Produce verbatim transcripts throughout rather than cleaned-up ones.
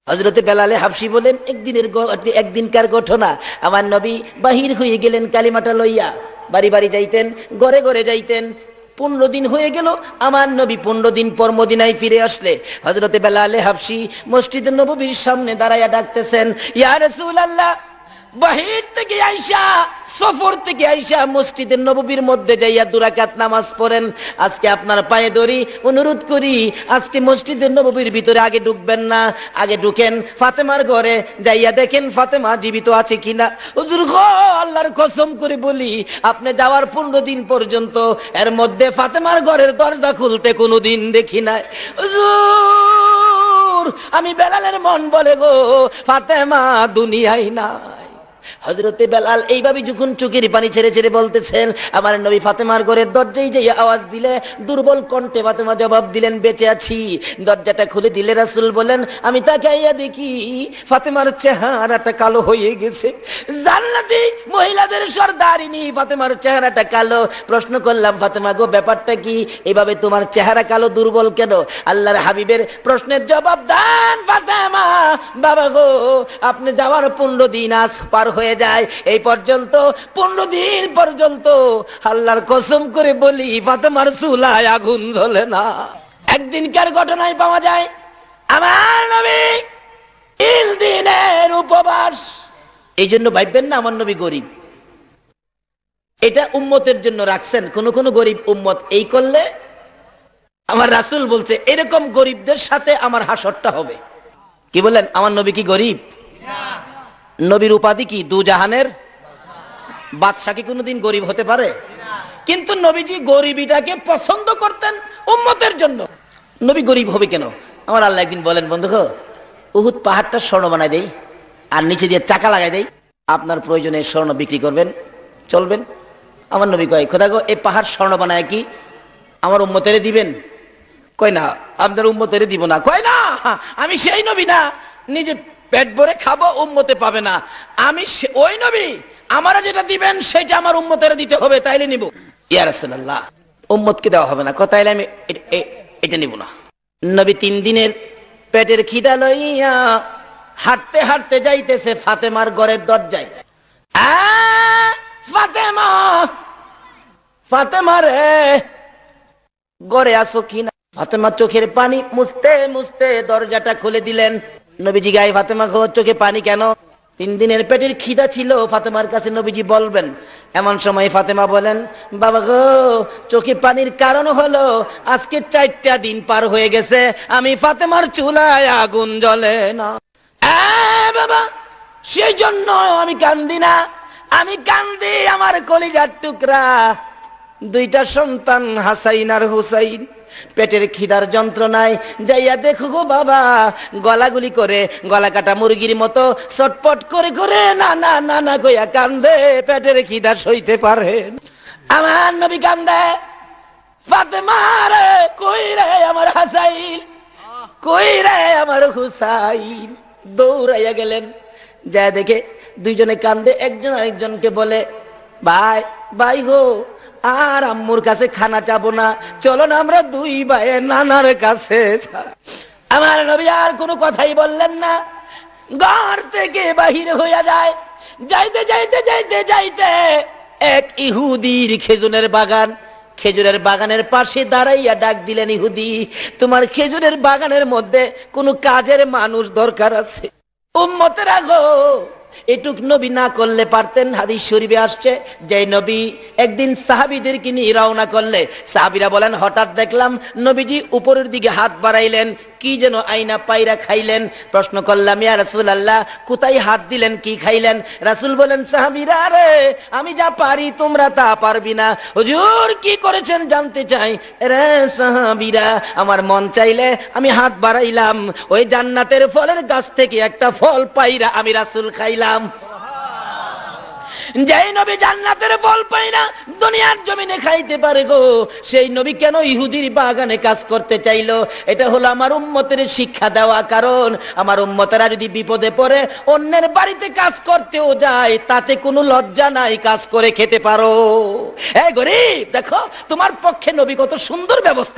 হযরতে বেলালে হাবশী বলেন, একদিনের একদিনকার ঘটনা, আমার নবী বাহির হয়ে গেলেন কালিমাটা লইয়া, বাড়ি বাড়ি যাইতেন, ঘরে ঘরে যাইতেন। পনেরো দিন হয়ে গেল, আমার নবী পনেরো দিন পর মদিনায় ফিরে আসলে হযরতে বেলালে হাবশী মসজিদে নববীর সামনে দাঁড়াইয়া ডাকতেছেন, ইয়া রাসূলুল্লাহ, বাহির থেকে আইসা, সফর থেকে আইসা মসজিদের নববীর মধ্যে যাইয়া দুরাকাত নামাজ পড়েন। আজকে আপনার পায়ে ধরি, অনুরোধ করি, আজকে মসজিদের নববীর ভিতরে আগে ঢুকবেন না, আগে ঢুকেন ফাতেমার ঘরে, যাইয়া দেখেন ফাতেমা জীবিত আছে কিনা। হুজুর গো, আল্লাহর কসম করে বলি, আপনি যাওয়ার পনেরো দিন পর্যন্ত এর মধ্যে ফাতেমার ঘরের দরজা খুলতে কোনোদিন দেখি নাই। হুজুর, আমি বেলালের মন বলে গো, ফাতেমা দুনিয়ায় নাই। হযরতে বেলাল এইভাবে যখন চোখের পানি ছেড়ে ছেড়ে বলতেছেন, আমার নবী ফাতেমার ঘরের দরজায় যাইয়া আওয়াজ দিলে দুর্বল কণ্ঠে ফাতেমা জবাব দিলেন, বেঁচে আছি। দরজাটা খুলে দিলে রাসূল বলেন, আমি তাকাইয়া দেখি ফাতেমার চেহারাটা কালো হয়ে গেছে। জান্নাতি মহিলাদের সরদারিনী ফাতেমার চেহারাটা কালো। প্রশ্ন করলাম, ফাতেমা গো, ব্যাপারটা কি, এভাবে তোমার চেহারা কালো, দুর্বল কেন? আল্লাহর হাবিবের প্রশ্নের জবাব দেন, ফাতেমা বাবা গো, আপনি যাওয়ার পনেরো দিন আজ পার হয়ে যায়, এই পর্যন্ত পনেরো দিন পর্যন্ত আল্লাহর কসম করে বলি ফাতেমার চুলায় আগুন জ্বলে না। একদিনকার ঘটনায় পাওয়া যায়, আমার নবী তিন দিনের উপবাস। এই জন্য ভাববেন না আমার নবী গরিব, এটা উম্মতের জন্য রাখছেন। কোন কোন গরিব উম্মত এই করলে, আমার রাসূল বলছে এরকম গরিবদের সাথে আমার হাসরটা হবে। কি বলেন, আমার নবী কি গরিব? নবীর উপাধি কি? দু জাহানের বাদশা। কি কোনদিন গরিব হতে পারে? কিন্তু নবীজি গরিবিটাকে পছন্দ করতেন উম্মতের জন্য। নবী গরিব হবে কেন? আমার আল্লাহ একদিন বলেন, বন্ধু গো, উহুদ পাহাড়টা স্বর্ণ বানাই দেই আর নিচে দিয়ে চাকা লাগাই দেই, আপনার প্রয়োজনে স্বর্ণ বিক্রি করবেন, চলবেন। আমার নবী কয়, খোদা গো, এই পাহাড় স্বর্ণ বানায় কি আমার উম্মতেরে দিবেন? কয় না, আপনার উম্মতেরে দিব না। কয় না, আমি সেই নবী না, নিজে পেট ভরে খাবো, উম্মতে পাবে না। আমি ওই নবী, আমারা যেটা দিবেন সেটা আমার উম্মতের দিতে হবে, তাইলে নিব। ইয়া রাসূলুল্লাহ, উম্মতকে দেওয়া হবে না, তাইলে আমি এটা নিব না। নবী তিন দিনের পেটের খিদা লইয়া হাঁটতে হাঁটতে যাইতেছে ফাতেমার ঘরের দরজায়। ফাতেমা, ফাতেমা রে, ঘরে আসো কিনা? ফাতেমা চোখের পানি মুছতে মুছতে দরজাটা খুলে দিলেন। নবীজি গায়ে, ফাতেমা গো, চোখে পানি কেন? তিন দিনের পেটের খিদা ছিল ফাতেমার কাছে, নবীজি বলবেন। এমন সময় ফাতেমা বলেন, বাবা গো, চোখে পানির কারণ হলো আজকে চারটা দিন পার হয়ে গেছে, আমি ফাতেমার চুলায় আগুন জ্বলে না। বাবা, সেই জন্য আমি কান্দি না, আমি কান্দি আমার কলিজার টুকরা দুইটা সন্তান হাসাইন আর হুসাইন পেটের খিদার যন্ত্রণায় যাইয়া দেখো গো বাবা, গলাগুলি করে গলা কাটা মুরগির মতো চটপট করে করে না না না না কইয়া কান্দে, পেটের খিদা সইতে পারে। আমার নবী কান্দে, ফাতেমা রে, কই রে আমার হাসাইন, কই রে আমার হুসাইন? দৌড়াইয়া গেলেন, যা দেখে দুইজনে কান্দে। একজন আরেকজনকে বলে, ভাই ভাই গো, আর আম্মুর কাছে খানা চাবো না, চলো না আমরা দুই ভাই নানার কাছে। আমার নবী আর কোনো কথাই বললেন না, ঘর থেকে বাহির হইয়া যায়। যাইতে যাইতে যাইতে যাইতে এক ইহুদির খেজুরের বাগান, খেজুরের বাগানের পাশে দাঁড়াইয়া ডাক দিলেন, ইহুদি, তোমার খেজুরের বাগানের মধ্যে কোনো কাজের মানুষ দরকার আছে। উম্মতেরা গো, এটুক নবী না করলে পারতেন। হাদিস শরীফে আসছে, যে নবী একদিন সাহাবীদেরকে নিয়ে রওনা করলে সাহাবীরা বলেন, হঠাৎ দেখলাম নবীজি উপরের দিকে হাত বাড়াইলেন, কি যেন আইনা পায়রা খাইলেন। প্রশ্ন করলাম, ইয়া রাসূলুল্লাহ, কোথায় হাত দিলেন, কি খাইলেন? রাসূল বলেন, সাহাবীরা রে, আমি যা পারি তোমরা তা পারবি না। হুজুর কি করেছেন জানতে চাই? রে সাহাবীরা, আমার মন চাইলে আমি হাত বাড়াইলাম, ওই জান্নাতের ফলের গাছ থেকে একটা ফল পাইরা আমি রাসূল খাইলাম। যেই নবী জান্নাতের ফল পাই না দুনিয়ার জমিনে খাইতে পারে গো, সেই নবী কেন ইহুদির বাগানে কাজ করতে চাইলো? এটা হলো আমার উম্মতের শিক্ষা দেওয়া। কারণ আমার উম্মতেরা যদি বিপদে পড়ে অন্যের বাড়িতে কাজ করতেও যায়, তাতে কোনো লজ্জা নাই, কাজ করে খেতে পারো। এই গরিব, দেখো তোমার পক্ষে নবী কত সুন্দর ব্যবস্থা করে।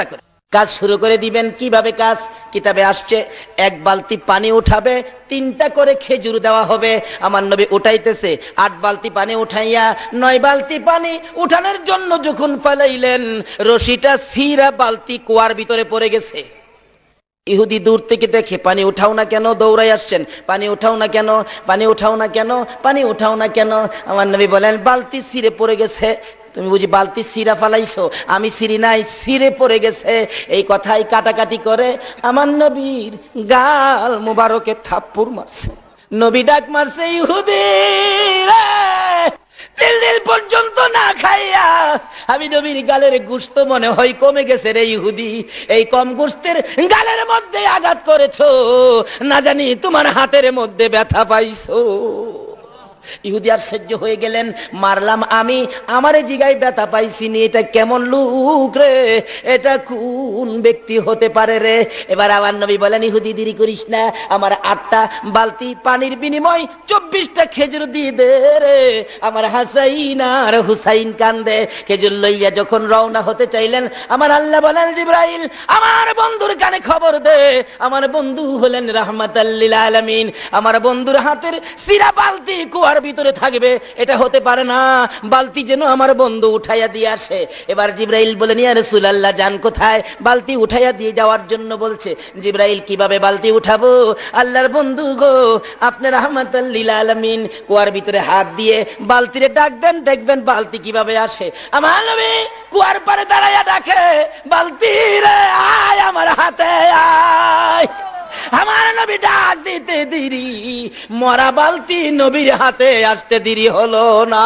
কাজ শুরু করে দিবেন। কিভাবে কাজ? কিতাবে আসছে এক বালতি পানি উঠাবে, তিনটা করে খেজুর দেওয়া হবে। আমার নবী উঠাইতেছে, আট বালতি পানি উঠাইয়া নয় বালতি পানি উঠানোর জন্য যখন ফেলাইলেন, রশিটা ছিঁড়া বালতি কুয়ার ভিতরে পড়ে গেছে। ইহুদি দূর থেকে দেখে, পানি উঠাও না কেন? দৌড়াই আসছেন, পানি উঠাও না কেন? পানি উঠাও না কেন? পানি উঠাও না কেন? আমার নবী বলেন, বালতি ছিঁড়ে পড়ে গেছে। তুমি বুঝি বালতি সিরা ফালাইছো? আমি সিরি নাই, সিরে পড়ে গেছে। এই কথাই কাটাকাটি করে আমার নবীর গাল মুবারকে থাপ্পড় মারছে। নবী ডাক মারছে, ইহুদি রে, তিল দিন পর্যন্ত না খাইয়া আমি নবীর গালের গোশত মনে হয় কমে গেছে রে ইহুদি। এই কম গোশতের গালের মধ্যে আঘাত করেছো, না জানি তোমার হাতের মধ্যে ব্যথা পাইছো। ইহুদি আশ্চর্য হয়ে গেলেন, মারলাম আমি, আমারে জিগায় ব্যথা পাইছিনি, এটা কেমন লোক রে, এটা কোন ব্যক্তি হতে পারে রে? এবার আমার নবী বলেন, ইহুদি দেরি করিস না, আমার আটটা বালতি পানির বিনিময় চব্বিশটা খেজুর দিয়ে দে রে। আমার হাসাইন আর হুসাইন কান্দে। খেজুর লইয়া যখন রওনা হতে চাইলেন, আমার আল্লাহ বলেন, জিবরাইল আমার বন্ধুর কানে খবর দে, আমার বন্ধু হলেন রাহমাতাল লিল আলামিন, আমার বন্ধুর হাতের সিরা বালতি কুয়ার ভিতরে থাকবে, এটা হতে পারে না, বালতি যেন আমার বন্ধু উঠাইয়া দিয়ে আসে। এবার জিবরাইল বলেন, ইয়া রাসূলুল্লাহ যান কোথায়? বালতি উঠাইয়া দিয়ে যাওয়ার জন্য বলছে। জিবরাইল, কিভাবে বালতি উঠাবো? আল্লাহর বন্ধু গো, আপনি রাহমাতাল লিল আলামিন, কুয়ার ভিতরে হাত দিয়ে বালতিরে ডাক দেন, দেখবেন বালতি কিভাবে আসে। আমার নবী কুয়ার পারে দাঁড়াইয়া ডাকে, বালতি রে আয় আমার হাতে আয়। আমার নবী ডাক দিতে দেরি, মরা বালতি নবীর হাতে আসতে দেরি হলো না।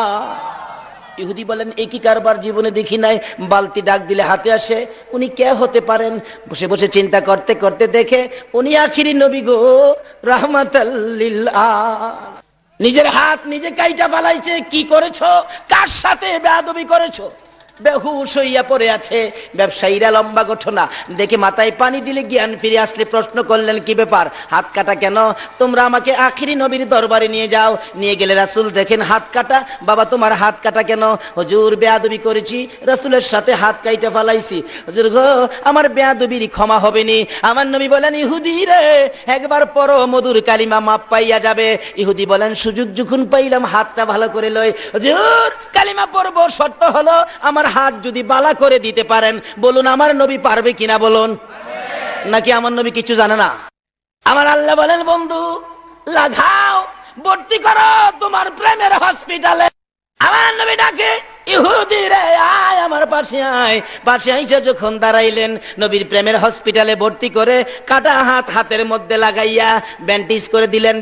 ইহুদি বলেন, একই কারবার জীবনে দেখি নাই, বালতি ডাক দিলে হাতে আসে। উনি কে হতে পারেন? বসে বসে চিন্তা করতে করতে দেখে উনি আখিরি নবী গো, রাহমাতাল লিল আলামিন। নিজের হাত নিজে কাইটা ফালাইছে। কি করেছো? কার সাথে বেয়াদবি করেছো? বেহুশ হইয়া পড়ে আছে। ব্যবসায়ীরা লম্বা ঘটনা দেখে মাথায় পানি দিলে জ্ঞান ফিরে আসলে প্রশ্ন করলেন, কি ব্যাপার, হাত কাটা কেন? তোমরা আমাকে আখিরি নবীর দরবারে নিয়ে যাও। নিয়ে গেলে রাসূল দেখেন হাত কাটা। বাবা তোমার হাত কাটা কেন? হুজুর বেয়াদবি করেছি, রাসূলের সাথে হাত কাইটা ফালাইছি। হুজুর গো, আমার বেয়াদবির ক্ষমা হবে নি। আমার নবী বলেন, ইহুদি রে একবার পড়ো, মধুর কালিমা মাপ পাইয়া যাবে। ইহুদি বলেন, সুযোগ যখন পাইলাম হাতটা ভালো করে লই। হুজুর কালিমা পড়বো, শর্ত হলো আমার হাত যদি বালা করে দিতে পারেন। বলুন আমার নবী পারবে কিনা বলুন? নাকি আমার নবী কিছু জানে না? আমার আল্লাহ বলেন, বন্ধু লাগাও, ভর্তি করো তোমার প্রেমের হসপিটালে। আমার নবী ডাকে, ইহুদি রে আয় আমার পাশে আয়। পাশে আইসা যখন দাঁড়াইলেন, নবীর প্রেমের হসপিটালে ভর্তি করে কাটা হাত হাতের মধ্যে লাগাইয়া ব্যান্ডেজ করে দিলেন।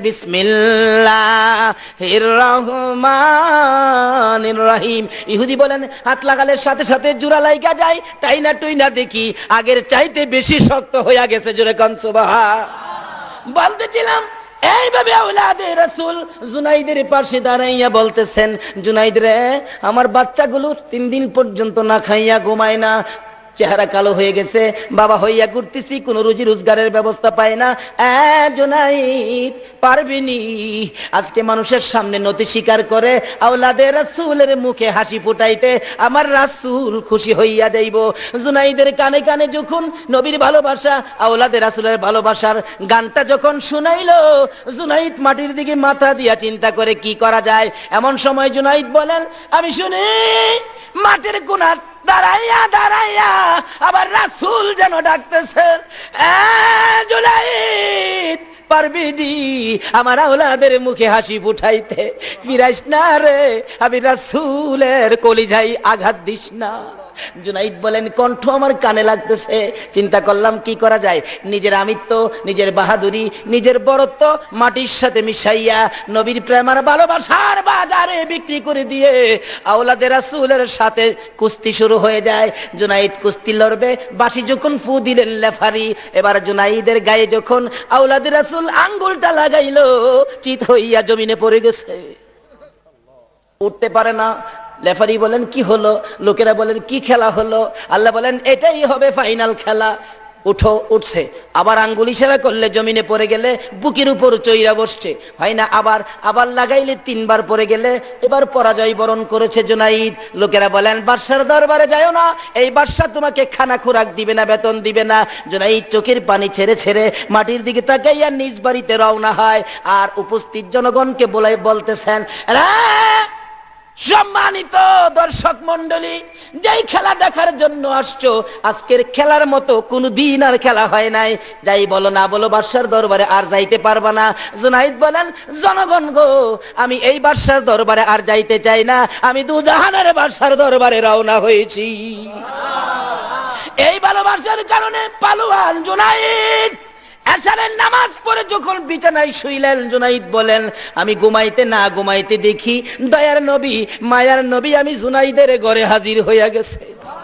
বিসমিল্লাহির রহমানির রহিম। ইহুদি বলেন, হাত লাগালে সাথে সাথে জোড়া লাইগা যায়, তাই না টুই না দেখি আগের চাইতে বেশি শক্ত হইয়া গেছে। জোরে কোন সুবহান। বলতেছিলাম এইভাবে আওলাদে রাসূল জুনাইদের পাশে দাঁড়াইয়া বলতেছেন, জুনাইদ রে আমার বাচ্চাগুলো তিন দিন পর্যন্ত না খাইয়া ঘুমায় না, চেহারা কালো হয়ে গেছে, বাবা হইয়া ঘুরতেছি, কোন রুজি রোজগারের ব্যবস্থা পায় না। জুনাইদ পারবিনি? আজকে মানুষের সামনে নতি স্বীকার করে আওলাদে রাসূলের মুখে হাসি ফুটাইতে আমার রাসূল খুশি হইয়া যাইব। জুনাইদের কানে কানে যখন নবীর ভালোবাসা, আওলাদে রাসূলের ভালোবাসার গানটা যখন শুনাইলো, জুনাইদ মাটির দিকে মাথা দিয়া চিন্তা করে কি করা যায়। এমন সময় জুনাইদ বলেন, আমি শুনি মাটির কোণার দাঁড়াইয়া দাঁড়াইয়া আবার রাসূল যেন ডাকতেছেন, জুনাইদ পারবি দি আমার আওলাদের মুখে হাসি ফুটাইতে? ফিরাইস না রে, আমি রাসূলের কলিজায় আঘাত দিস না। জুনাইদ বলেন, কণ্ঠ আমার কানে লাগতেছে। চিন্তা করলাম কি করা যায়। নিজের আমিত্ব, নিজের বাহাদুরি, নিজের বড়ত্ব মাটির সাথে মিশাইয়া নবীর প্রেম আর ভালোবাসার বাজারে বিক্রি করে দিয়ে আওলাদে রাসূলের সাথে কুস্তি শুরু হয়ে যায়। জুনাইদ কুস্তি লড়বে, বাঁশি যখন ফু দিলেন লেফারি, এবার জুনাইদের গায়ে যখন আওলাদে রাসূল আঙ্গুলটা লাগাইলো, চিত হইয়া জমিনে পড়ে গেছে, উঠতে পারে না। লেফারি বলেন, কি হলো? লোকেরা বলেন, কি খেলা হলো? আল্লাহ বলেন, এটাই হবে ফাইনাল খেলা। উঠো, উঠছে, আবার আঙ্গুল ইশারা করলে জমিনে পড়ে গেলে বুকের উপর চইরা বসছে, হয় না, আবার আবার লাগাইলে তিনবার পড়ে গেলে এবার পরাজয় বরণ করেছে জুনাইদ। লোকেরা বলেন বাদশার দরবারে যাও না, এই বাদশা তোমাকে খানা খোরাক দিবে না, বেতন দিবে না। জুনাইদ চোখের পানি ছেড়ে ছেড়ে মাটির দিকে তাকাইয়া নিজ বাড়িতে রওনা হয়। আর উপস্থিত জনগণকে বলাই বলতেছেন, সম্মানিত দর্শক মন্ডলী, যেই খেলা দেখার জন্য আসছো, আজকের খেলার মতো কোনো দিন আর খেলা হয় নাই। যাই বলো না বলো, বাদশার দরবারে আর যাইতে পারবা না। জুনাইদ বলেন, জনগণ গো, আমি এই বাদশার দরবারে আর যাইতে চাই না, আমি দুজাহানের বাদশার দরবারে রওনা হয়েছি। এই ভালোবাসার কারণে পালোয়ান জুনাইদ এশারের নামাজ পড়ে যখন বিছানায় শুইলেন, জুনাইদ বলেন, আমি ঘুমাইতে না ঘুমাইতে দেখি দয়ার নবী, মায়ার নবী আমি জুনাইদের ঘরে হাজির হইয়া গেছে।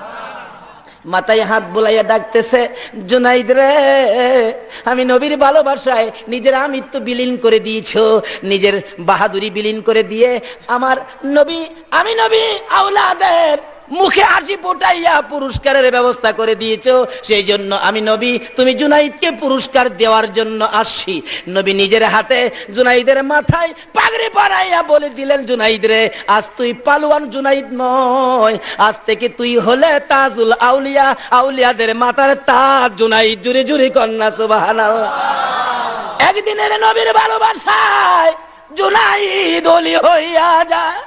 মাথায় হাত বুলাইয়া ডাকতেছে, জুনাইদ রে, আমি নবীর ভালোবাসায় নিজের আমিত্ব বিলীন করে দিয়েছ, নিজের বাহাদুরি বিলীন করে দিয়ে আমার নবী, আমি নবী আওলাদের মুখে হাসি ফুটাইয়া পুরস্কারের ব্যবস্থা করে দিয়েছো, সেই জন্য আমি নবী তুমি জুনাইদকে পুরস্কার দেওয়ার জন্য আসছি। নবী নিজের হাতে জুনাইদের মাথায় পাগড়ি পরাইয়া বলে দিলেন, জুনাইদ রে, আজ তুই পালোয়ান জুনাইদ নয়, আজ থেকে তুই হলে তাজুল আউলিয়া, আউলিয়াদের মাথার তাজ জুনাইদ। জুরে জুরে কন্যা সুবহানাল্লাহ। একদিনের নবীর ভালোবাসায় জুনাইদ ওলি হইয়া যায়।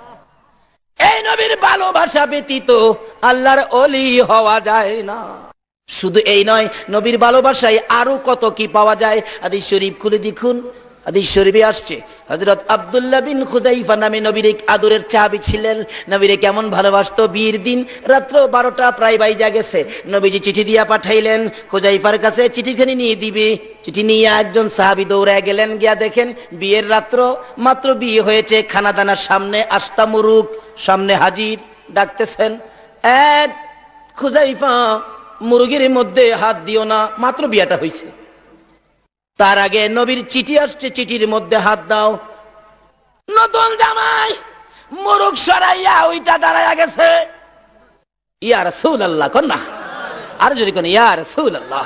এই নবীর ভালোবাসা ব্যতীত আল্লাহর ওলি হওয়া যায় না। শুধু এই নয়, নবীর ভালোবাসায় আরো কত কি পাওয়া যায়। হাদিস শরীফ খুলে দেখুন, হাদিস শরীফে আসছে, হযরত আব্দুল্লাহ বিন খুযাইফা নামে নবীর এক আদরের সাহাবী ছিলেন। নবীরে কেমন ভালোবাসতো, বিয়ের দিন রাত্র বারোটা প্রায় বাইজা গেছে, নবীজি চিঠি দিয়া পাঠাইলেন খুযাইফার কাছে, চিঠিখানি নিয়ে দিবে। চিঠি নিয়ে একজন সাহাবী দৌড়ায় গেলেন, গিয়া দেখেন বিয়ের রাত্র মাত্র বিয়ে হয়েছে, খানাদানার সামনে আস্তা মুরুক সামনে হাজির, ডাকতেছেন, এক খুযাইফা মুরগির মধ্যে হাত দিও না, মাত্র বিয়েটা হয়েছে। তার আগে নবীর চিঠি আসছে, চিঠির মধ্যে হাত দাও। নতুন জামাই মুরগ সরাইয়া ওইটা দাঁড়াইয়া গেছে, ইয়া রাসূলুল্লাহ কন্যা, আর যদি কোন ইয়া রাসূলুল্লাহ,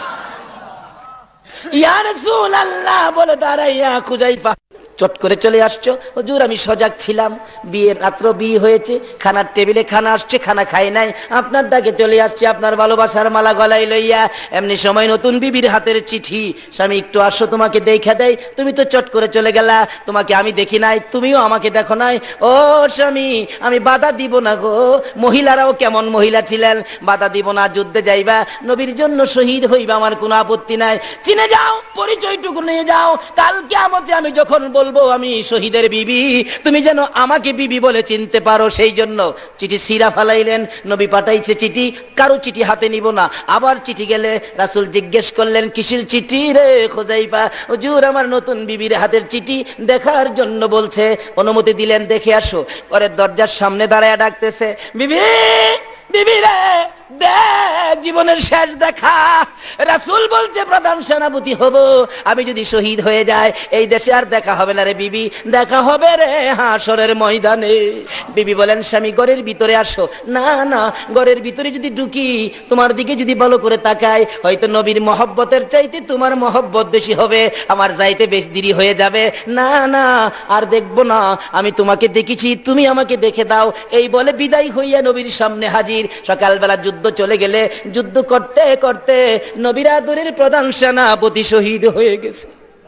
ইয়া রাসূলুল্লাহ বলে দাঁড়াইয়া খুযাইফা চট করে চলে আসছো। হুজুর আমি সজাগ ছিলাম, বিয়ের রাত্র বিয়ে হয়েছে, খানার টেবিলে খানা আসছে, খানা খাই নাই, আপনার ডাকে চলে আসছে আপনার ভালোবাসার মালা গলায় লইয়া। এমনি সময় নতুন বিবির হাতের চিঠি, স্বামী একটু আসো তোমাকে দেখা দেয়, তুমি তো চট করে চলে গেলা, তোমাকে আমি দেখি নাই, তুমিও আমাকে দেখো নাই। ও স্বামী, আমি বাধা দিব না গো, মহিলারাও কেমন মহিলা ছিলেন, বাধা দিব না, যুদ্ধে যাইবা, নবীর জন্য শহীদ হইবা, আমার কোনো আপত্তি নাই, চিনে যাও, পরিচয়টুকু নিয়ে যাও, কাল কিয়ামতে আমি যখন বলবো আমি শহীদের বিবি, তুমি যেন আমাকে বিবি বলে চিনতে পারো। সেই জন্য চিঠি সিরা ফালাইলেন, নবী পাঠাইছে চিঠি, কারো চিঠি হাতে নিব না। আবার চিঠি গেলে রাসূল জিজ্ঞেস করলেন, কিসের চিঠি রে খুযাইফা? হুজুর আমার নতুন বিবির হাতের চিঠি দেখার জন্য বলছে। অনুমতি দিলেন, দেখে আসো। পরে দরজার সামনে দাঁড়ায় ডাকতেছে, বিবি, বিবি রে, দেখ জীবনের শেষ দেখা। রাসূল বলছে প্রধান সেনাপতি হব, আমি যদি শহীদ হয়ে যায় এই দেশে আর দেখা হবে না রে বিবি, দেখা হবে রে হাসরের ময়দানে। বিবি বলেন, স্বামী ঘরের ভিতরে আসো। না না, ঘরের ভিতরে যদি ঢুকি, তোমার দিকে যদি ভালো করে তাকাই, হয়তো নবীর মহব্বতের চাইতে তোমার মহব্বত বেশি হবে, আমার যাইতে বেশ দেরি হয়ে যাবে। না না, আর দেখবো না, আমি তোমাকে দেখেছি, তুমি আমাকে দেখে দাও। এই বলে বিদায় হইয়া নবীর সামনে হাজির। সকালবেলা যুদ্ধ চলে গেলে যুদ্ধ করতে করতে নবীর আদরের প্রধান সেনাপতি শহীদ হয়ে গেছে।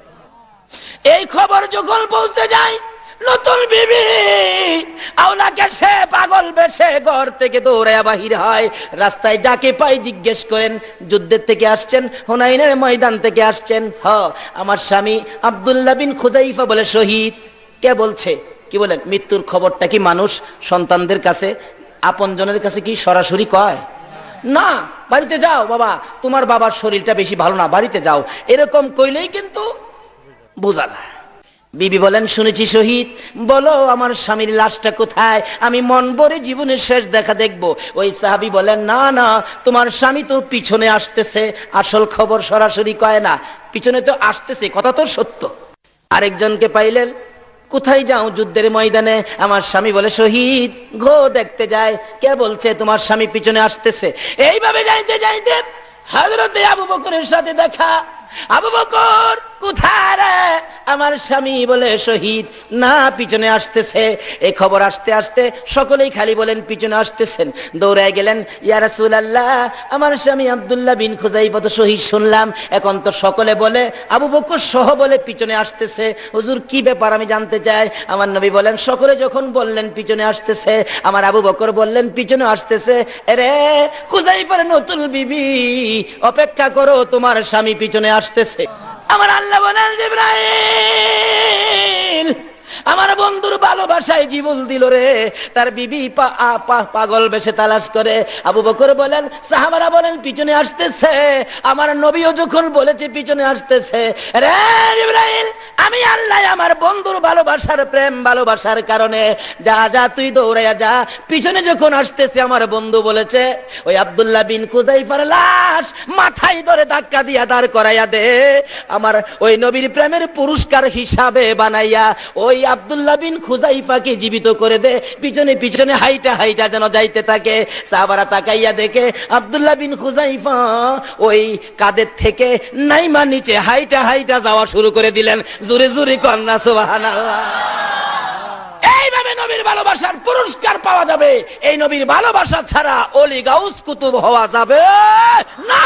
এই খবর যখন পৌঁছে যায়, নতুন বিবি আওলাকে সে পাগল বেশে ঘর থেকে দৌড়ায়া বাহির হয়। রাস্তায় যাকে পাই জিজ্ঞেস করেন, যুদ্ধের থেকে আসছেন, হুনাইনের ময়দান থেকে আসছেন? হ, আমার স্বামী আব্দুল্লাহ বিন খুযাইফা বলে শহীদ। কে বলছে? কি বলেন, মৃত্যুর খবরটা কি মানুষ সন্তানদের কাছে, আপনজনের কাছে কি সরাসরি কয়? না, বাড়িতে যাও বাবা, তোমার বাবার শরীরটা বেশি ভালো না, বাড়িতে যাও, এরকম কইলেই কিন্তু বোঝা যায়। বিবি বলেন, শুনেছি শহীদ, বলো আমার স্বামীর লাশটা কোথায়, আমি মন ভরে জীবনের শেষ দেখা দেখব। ওই সাহাবী বলেন, না না, তোমার স্বামী তো পিছনে আসতেছে, আসল খবর সরাসরি কয় না, পিছনে তো আসতেছে, কথা তো সত্য। আরেকজনকে পাইলেন, কোথায় যাও? যুদ্ধের ময়দানে। আমার স্বামী বলে শহীদ, ঘো দেখতে যায়। কে বলছে তোমার স্বামী পিছনে আসতেছে? এইভাবে যাইতে যাইতে হযরতে আবু বকরের সাথে দেখা। আবু বকর কোথায় রে? আমার স্বামী বলে শহীদ। না, পিছনে আসতেছে। এই খবর আসতে আসতে সকলেই খালি বলেন পিছনে আসতেছেন। দৌড়ায় গেলেন, ইয়া রাসূলুল্লাহ, আমার স্বামী আব্দুল্লাহ বিন খুযাইফা তো শহীদ শুনলাম, এখন তো সকলে বলে আবু বকর সহ বলে পিছনে আসতেছে। হুজুর কি ব্যাপার আমি জানতে চাই। আমার নবী বলেন, সকলে যখন বললেন পিছনে আসতেছে, আমার আবু বকর বললেন পিছনে আসতেছে। আরে খুযাইফার নতুন বিবি, অপেক্ষা করো, তোমার স্বামী পিছনে আসতেছে। আমার আল্লাহ বলেন, জিবরাইল আমার বন্ধুর ভালোবাসায় জীবন দিল রে, তার বিবি পাগল বেশে তালাশ করে। আবু বকর বলেন, সাহাবারা বলেন পিছনে আসতেছে। আমার নবীও যখন বলেছে পিছনে আসতেছে, রে জিবরাইল, আমি আল্লাহ আমার বন্ধুর ভালোবাসার প্রেম ভালোবাসার কারণে যা যা তুই দৌড়াইয়া যা, পিছনে যখন আসতেছে আমার বন্ধু বলেছে ওই আব্দুল্লাহ বিন খুযাইফার লাশ মাথায় ধরে ধাক্কা দিয়া দাঁড় করাইয়া দে, আমার ওই নবীর প্রেমের পুরস্কার হিসাবে বানাইয়া ওই আব্দুল্লাহ বিন খুযাইফাকে জীবিত করে দে। পিছনে পিছনে হাইটা হাইটা যেন যাইতে থাকে। সাহাবারা তাকাইয়া দেখে আব্দুল্লাহ বিন খুযাইফা ওই কাদের থেকে নাইমা নিচে হাইটা হাইটা যাওয়া শুরু করে দিলেন। জোরে জোরে কন্যা সুবহানাল্লাহ। এইভাবে নবীর ভালোবাসার পুরস্কার পাওয়া যাবে। এই নবীর ভালোবাসা ছাড়া ওলি গাউস কুতুব হওয়া যাবে না।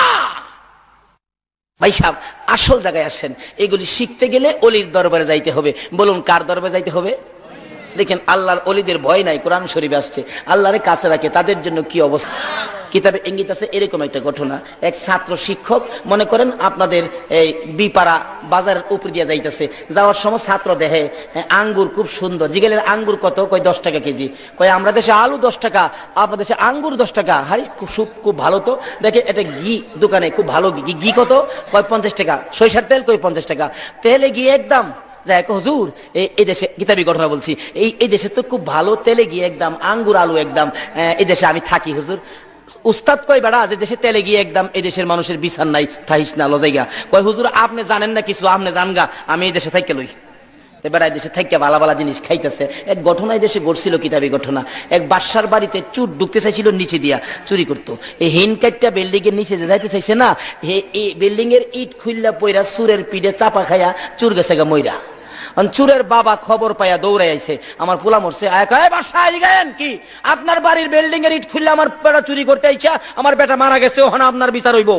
ভাই সাহেব, আসল জায়গায় আসেন। এগুলি শিখতে গেলে অলির দরবারে যাইতে হবে। বলুন কার দরবারে যাইতে হবে? দেখেন আল্লাহর অলিদের ভয় নাই, কোরআন শরীফে আসছে। আল্লাহরে কাছে রাখে, তাদের জন্য কি অবস্থা। কিতাবে ইঙ্গিত আছে এরকম একটা ঘটনা। এক ছাত্র শিক্ষক, মনে করেন আপনাদের এই বিপাড়া বাজারের উপর দিয়ে যাইতেছে, যাওয়ার সময় ছাত্র দেখে আঙ্গুর খুব সুন্দর। জিগেলের আঙ্গুর কত? কয় দশ টাকা কেজি। কয় আমরা দেশে আলু দশ টাকা, আপনার দেশে আঙ্গুর দশ টাকা। হারি খুব খুব ভালো তো। দেখে এটা ঘি দোকানে খুব ভালো ঘি। ঘি কত? কয় পঞ্চাশ টাকা। সরিষার তেল কয় পঞ্চাশ টাকা। তেলে ঘি একদম। যাই হুজুর, এই দেশে কিতাবি ঘটনা বলছি, এই এই দেশে তো খুব ভালো, তেলে গিয়ে একদম, আঙ্গুর আলু একদম। এই দেশে আমি থাকি হুজুর। উস্তাদ কয় বেড়া, যে দেশে তেলে গিয়ে একদম, এই দেশের মানুষের বিচার নাই, থাইস না লজাইগা। কয় হুজুর আপনি জানেন না কিছু, আপনি জানগা, আমি এই দেশে থাইকে লই। বেড়া দেশে থাইকে ভালা ভালা জিনিস খাইতেছে। এক ঘটনা এই দেশে ঘটছিল, কিতাবি ঘটনা। এক বাদশার বাড়িতে চুর ঢুকতে চাইছিল, নিচে দিয়া চুরি করতো। এই হিন কাটটা বিল্ডিং এর নিচে যাইতে চাইছে না, এই বিল্ডিং এর ইট খুললা পইরা চুরের পিঠে চাপা খাইয়া চুর গেছে গা মইরা। চুরের বাবা খবর পাইয়া দৌড়ে আইছে, আমার পোলা মরছে। গেন কি আপনার বাড়ির বিল্ডিং এর ইট খুললে আমার বেটা চুরি করতে আইছা, আমার বেটা মারা গেছে, ওখানে আপনার বিচার হইব।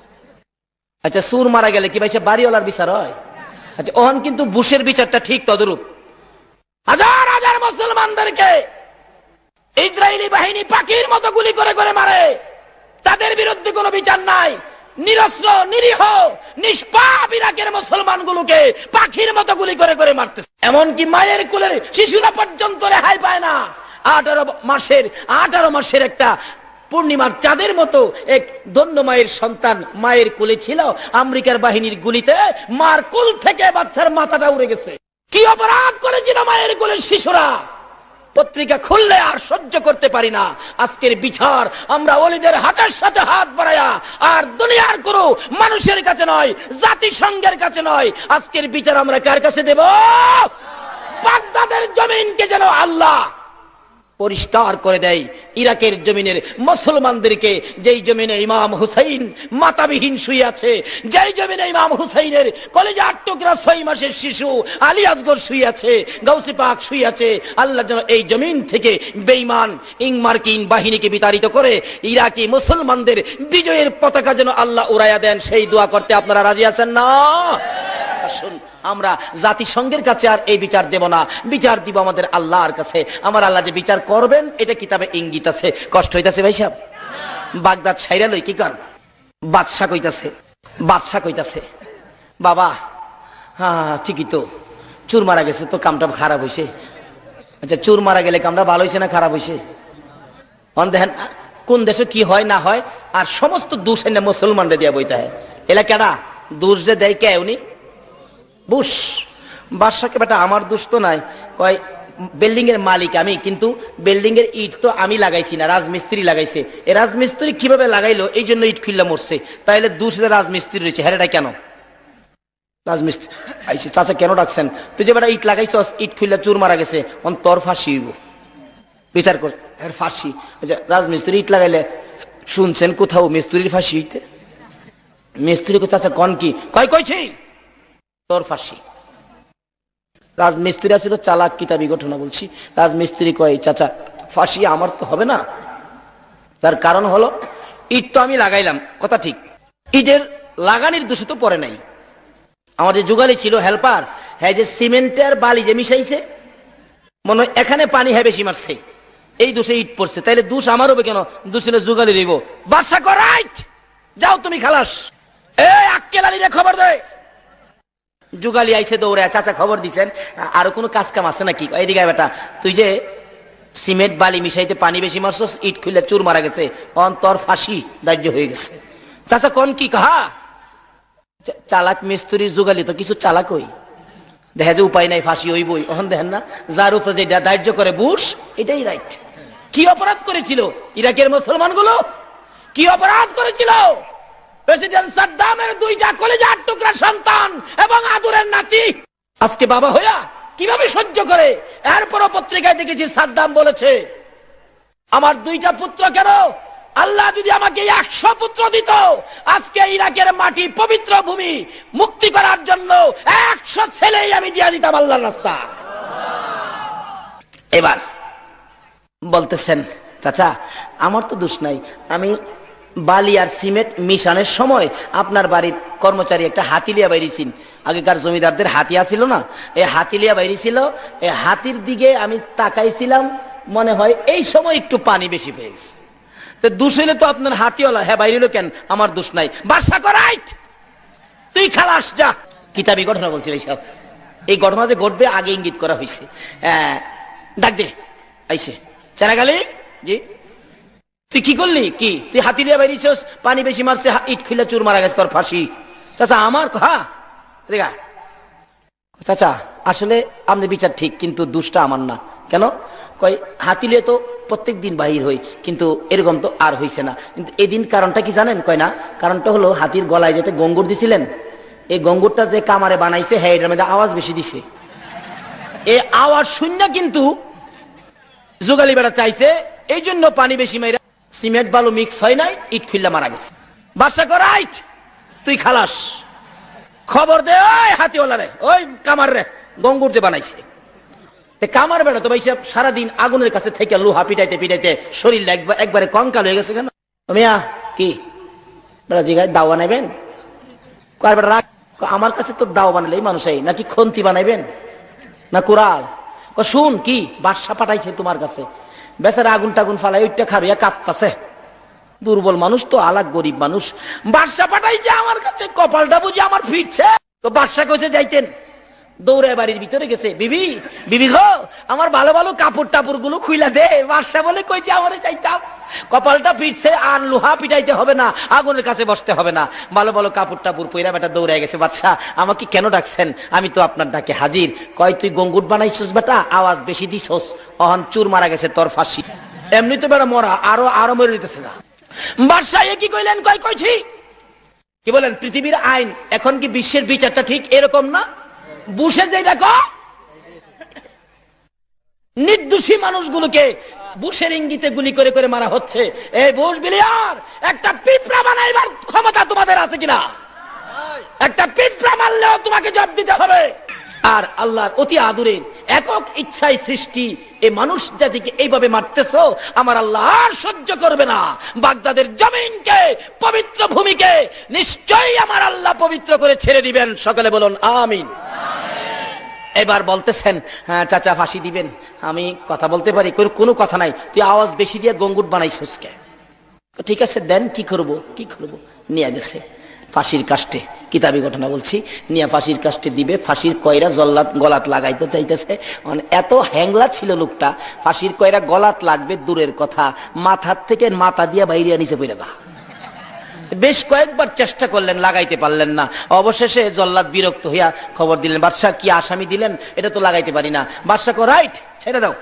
আচ্ছা চুর মারা গেলে কি ভাইছে বাড়িওয়ালার বিচার হয়? আচ্ছা ওখান কিন্তু বুশের বিচারটা ঠিক তদরূপ। হাজার হাজার মুসলমানদেরকে ইসরায়েলি বাহিনী পাখির মতো গুলি করে করে মারে, তাদের বিরুদ্ধে কোনো বিচার নাই। নিরস্ত্র নিরীহ নিষ্পাপ ইরাকের মুসলমানগুলোকে পাখির মতো গুলি করে করে মারতেছে। এমনকি মায়ের কোলের শিশুরা পর্যন্ত রেহাই পায় না। আঠারো মাসের আঠারো মাসের একটা পূর্ণিমার চাঁদের মতো এক ধন্য মায়ের সন্তান মায়ের কোলে ছিল, আমেরিকার বাহিনীর গুলিতে মার কোল থেকে বাচ্চার মাথাটা উড়ে গেছে। কি অপরাধ করেছিল মায়ের কোলের শিশুরা? পত্রিকা খুললে আর সহ্য করতে পারি না। আজকের বিচার আমরা ওলিদের হাতের সাথে হাত বাড়ায়া, আর দুনিয়ার কোনো মানুষের কাছে নয়, জাতিসংঘের কাছে নয়, আজকের বিচার আমরা কার কাছে দেব? বাগদাদের জমিনকে যেন আল্লাহ পরিষ্কার করে দেয়। ইরাকের জমিনের মুসলমানদেরকে, যেই জমিনে ইমাম হুসাইন মাতাবিহীন শুয়ে আছে, যেই জমিনে ইমাম হুসাইনের কলিজার টুকরা ছয় মাসের শিশু আলী আসগর শুয়ে আছে, গাউসে পাক শুয়ে আছে, আল্লাহ যেন এই জমিন থেকে বেঈমান ইংমার্কিন বাহিনীকে বিতাড়িত করে ইরাকি মুসলমানদের বিজয়ের পতাকা যেন আল্লাহ উড়াইয়া দেন। সেই দোয়া করতে আপনারা রাজি আছেন না? আসুন আমরা জাতিসংঘের কাছে আর এই বিচার দেব না, বিচার দিব আমাদের আল্লাহর কাছে। আমার আল্লাহ যে বিচার করবেন এটা কিতাবে ইঙ্গিত আছে। কষ্ট হইতাছে ভাই সাহেব? বাগদাদ ছাইরা লই কি কর? বাদশা কইতাছে, বাদশা কইতাছে বাবা হ্যাঁ ঠিকই তো, চুর মারা গেছে তো কামটা খারাপ হয়েছে। আচ্ছা চুর মারা গেলে কামটা ভালো হয়েছে না খারাপ হয়েছে? দেখেন কোন দেশে কি হয় না হয়, আর সমস্ত দোষ এনে মুসলমানরা দিয়া বইতে হয়। এলাকাটা দোষ যে দেয় কে? উনি বুশ। বাদশাকে বেটা আমার দোষ তো নাই, কয় বিল্ডিং এর মালিক আমি, কিন্তু বিল্ডিং এর ইট তো আমি লাগাইছি না, রাজমিস্ত্রি লাগাইছে। এই রাজমিস্ত্রি কিভাবে লাগাইলো এই জন্য ইট খুললা মরছে, তাইলে দোষ রাজমিস্ত্রি রয়েছে। হ্যাঁ এটা কেন? রাজমিস্ত্রি আইসি চাচা কেন ডাকছেন? তুই যে বেটা ইট লাগাইছ, ইট খুললা চুর মারা গেছে, অন তোর ফাঁসি হইব। বিচার কর ফাঁসি। রাজমিস্ত্রি ইট লাগাইলে শুনছেন কোথাও মিস্ত্রির ফাঁসি হইতে? মিস্ত্রিকে চাচা কন কি কয় কইছি তোর ফাঁসি। রাজমিস্ত্রি ছিল চালাক, কিতাবি ঘটনা বলছি। রাজমিস্ত্রি কয় চাচা ফাঁসি আমার তো হবে না, তার কারণ হলো ইট তো আমি লাগাইলাম, কথা ঠিক, ইটের লাগানির দোষে তো পড়ে নাই। আমার যে যুগালি ছিল হেল্পার, হ্যাঁ যে সিমেন্টের বালি যে মিশাইছে, মনে হয় এখানে পানি হ্যাঁ বেশি মারছে, এই দোষে ইট পড়ছে, তাইলে দোষ আমার হবে কেন? দোষে যুগালি রইব। বাদশা কর রাইট, যাও তুমি খালাস। এই আক্কেল আলীরে খবর দে। যুগালি আইছে দৌড়ে, চাচা খবর দিছেন আরো কোনো কাজ কাম আছে নাকি? এইদিকে বেটা, তুই যে সিমেন্ট বালি মিশাইতে পানি বেশি মারছস, ইট খুলে চুর মারা গেছে, অন্তর ফাঁসি দাহ্য হয়ে গেছে। চাচা কোন কি কাহা? চালাক মিস্ত্রি যুগালি তো কিছু চালাক হই, দেখা যে উপায় নাই ফাঁসি হইবই। ওখান দেখেন না যার উপরে যে দাহ্য করে বুশ, এটাই রাইট। কি অপরাধ করেছিল ইরাকের মুসলমানগুলো? কি অপরাধ করেছিল? প্রেসিডেন্ট সাদ্দামের দুইটা কলেজার টুকরা সন্তান এবং আদুরের নাতি আজকে বাবা হইয়া কিভাবে সহ্য করে? এরপরও পত্রিকায় দেখেছি সাদ্দাম বলেছে আমার দুইটা পুত্র কেন, আল্লাহ যদি আমাকে একশো পুত্র দিত, আজকে ইরাকের মাটি পবিত্র ভূমি মুক্তি করার জন্য একশো ছেলেই আমি দিয়া দিতাম আল্লাহর রাস্তা। এবার বলতেছেন চাচা আমার তো দোষ নাই, আমি বালি আর সিমেন্ট মিশানোর সময় আপনার বাড়ির কর্মচারী একটা হাতিলিয়া বাইরেছিল, আগেকার জমিদারদের হাতিয়া ছিল না, এই হাতিলিয়া বাইরেছিল, এই হাতির দিকে আমি তাকাইছিলাম, মনে হয় এই সময় একটু পানি বেশি পেয়ে গেছে। তো দোষ হইলে তো আপনার হাতিওয়ালা, হ্যাঁ বাইরে কেন? আমার দোষ নাই। বাদশা কর রাইট, তুই খালাস যা। কিতাবি ঘটনা বলছিল এইসব, এই ঘটনা যে ঘটবে আগে ইঙ্গিত করা হয়েছে। ডাক দে আইসে চেরাগালি, জি তুই কি করলি? কি তুই হাতি দিয়ে বাইরেছিস, পানি বেশি মারছে, ইট খুলে চুর মারা গেছে, তোর ফাঁসি। চাচা আমার হ্যাঁ দেখা চাচা আসলে আমাদের বিচার ঠিক, কিন্তু দোষটা আমার না। কেন? কয় হাতিলে তো প্রত্যেক দিন বাহির হই, কিন্তু এরকম তো আর হইছে না। কিন্তু এদিন কারণটা কি জানেন? কয় না, কারণটা হলো হাতির গলায় যেতে গঙ্গুর দিছিলেন, এই গঙ্গুরটা যে কামারে বানাইছে হ্যাঁ এটার মধ্যে আওয়াজ বেশি দিছে, এই আওয়াজ শূন্য কিন্তু যুগালি বেড়া চাইছে, এই জন্য পানি বেশি মাইরা সিমেন্ট বালু মিক্স হয় নাই, ইট খুললা মারা গেছে। বাদশা কর রাইট, তুই খালাস। খবর দে ওই হাতিওয়ালা রে, ওই কামার রে, গঙ্গুর যে বানাইছে। কামার বেড়া তো ভাই সারাদিন আগুনের কাছে থেকে লোহা পিটাইতে পিটাইতে শরীর একবারে কঙ্কাল হয়ে গেছে। কেন মিয়া কি বেড়া জিগায় দাও বানাইবেন? রাখ, আমার কাছে তো দাও বানালেই মানুষ এই, নাকি খন্তি বানাইবেন না কুড়াল? শুন কি বাদশা পাঠাইছে তোমার কাছে, বেচারা আগুন টাগুন ফালাই ওইটা খাবিয়া কাঁপতাছে, দুর্বল মানুষ তো, আলাগ গরিব মানুষ। বাদশা পাঠাইছে আমার কাছে, কপালটা বুঝি আমার ফিরছে। তো বাদশা কইছে যাইতেন, দৌড়ে বাড়ির ভিতরে গেছে, বিবি বিবি গো আমার ভালো ভালো কাপড় টাপড় গুলো খুইলা দে। বাদশা বলে কইছে আমারে চাইতাম, কপালটা ফিরছে, আর লোহা পিটাইতে হবে না, আগুনের কাছে বসতে হবে না, ভালো ভালো কাপড় টাপড় পইরা বেটা দৌড়ে গেছে। বাদশা আমাকে কেন ডাকছেন? আমি তো আপনার ডাকে হাজির। কয় তুই গঙ্গুট বানাইছিস বেটা, আওয়াজ বেশি দিছস, অহন চুর মারা গেছে, তোর ফাঁসি। এমনি তো বেটা মরা, আরো আরো মরে দিতেছে না। বাদশা এ কি কইলেন? কয় কইছি কি বলেন? পৃথিবীর আইন এখন কি বিশ্বের বিচারটা ঠিক এরকম না? বুশে যে দেখো নির্দোষী মানুষগুলোকে বুশের ইঙ্গিতে গুলি করে করে মারা হচ্ছে। এই বুশ বিলিয়ার একটা পিঁপড়া বানাইবার ক্ষমতা তোমাদের আছে কিনা? একটা পিঁপড়া মারলেও তোমাকে জবাব দিতে হবে। আর আল্লাহর অতি আদরের একক ইচ্ছায় সৃষ্টি এই মানুষ জাতিকে এইভাবে মারতেছ, আমার আল্লাহ আর সহ্য করবে না। বাগদাদের জমিনকে, পবিত্র ভূমিকে নিশ্চয়ই আমার আল্লাহ পবিত্র করে ছেড়ে দিবেন। সকলে বলুন আমিন। এবার বলতেছেন হ্যাঁ চাচা ফাঁসি দিবেন। আমি কথা বলতে পারি, কোনো কথা নাই, তুই আওয়াজ বেশি দিয়ে গঙ্গুট বানাইছিস কে? ঠিক আছে দেন, কি করব কি করব। নিয়ে গেছে ফাঁসির কাষ্টে, কিতাবি ঘটনা বলছি, নিয়ে ফাঁসির কাষ্টে দিবে। ফাঁসির কয়রা জল্লাদ গলাত লাগাইতে চাইতেছে, এত হ্যাংলা ছিল লোকটা। ফাঁসির কয়রা গলাত লাগবে দূরের কথা, মাথার থেকে মাথা দিয়া বাইরে নিচে পড়ে গা। বেশ কয়েকবার চেষ্টা করলেন, লাগাইতে পারলেন না। অবশেষে জল্লাদ বিরক্ত হইয়া খবর দিলেন, বাদশা কি আসামি দিলেন, এটা তো লাগাইতে পারি না। বাদশা কো রাইট, ছেড়ে দাও।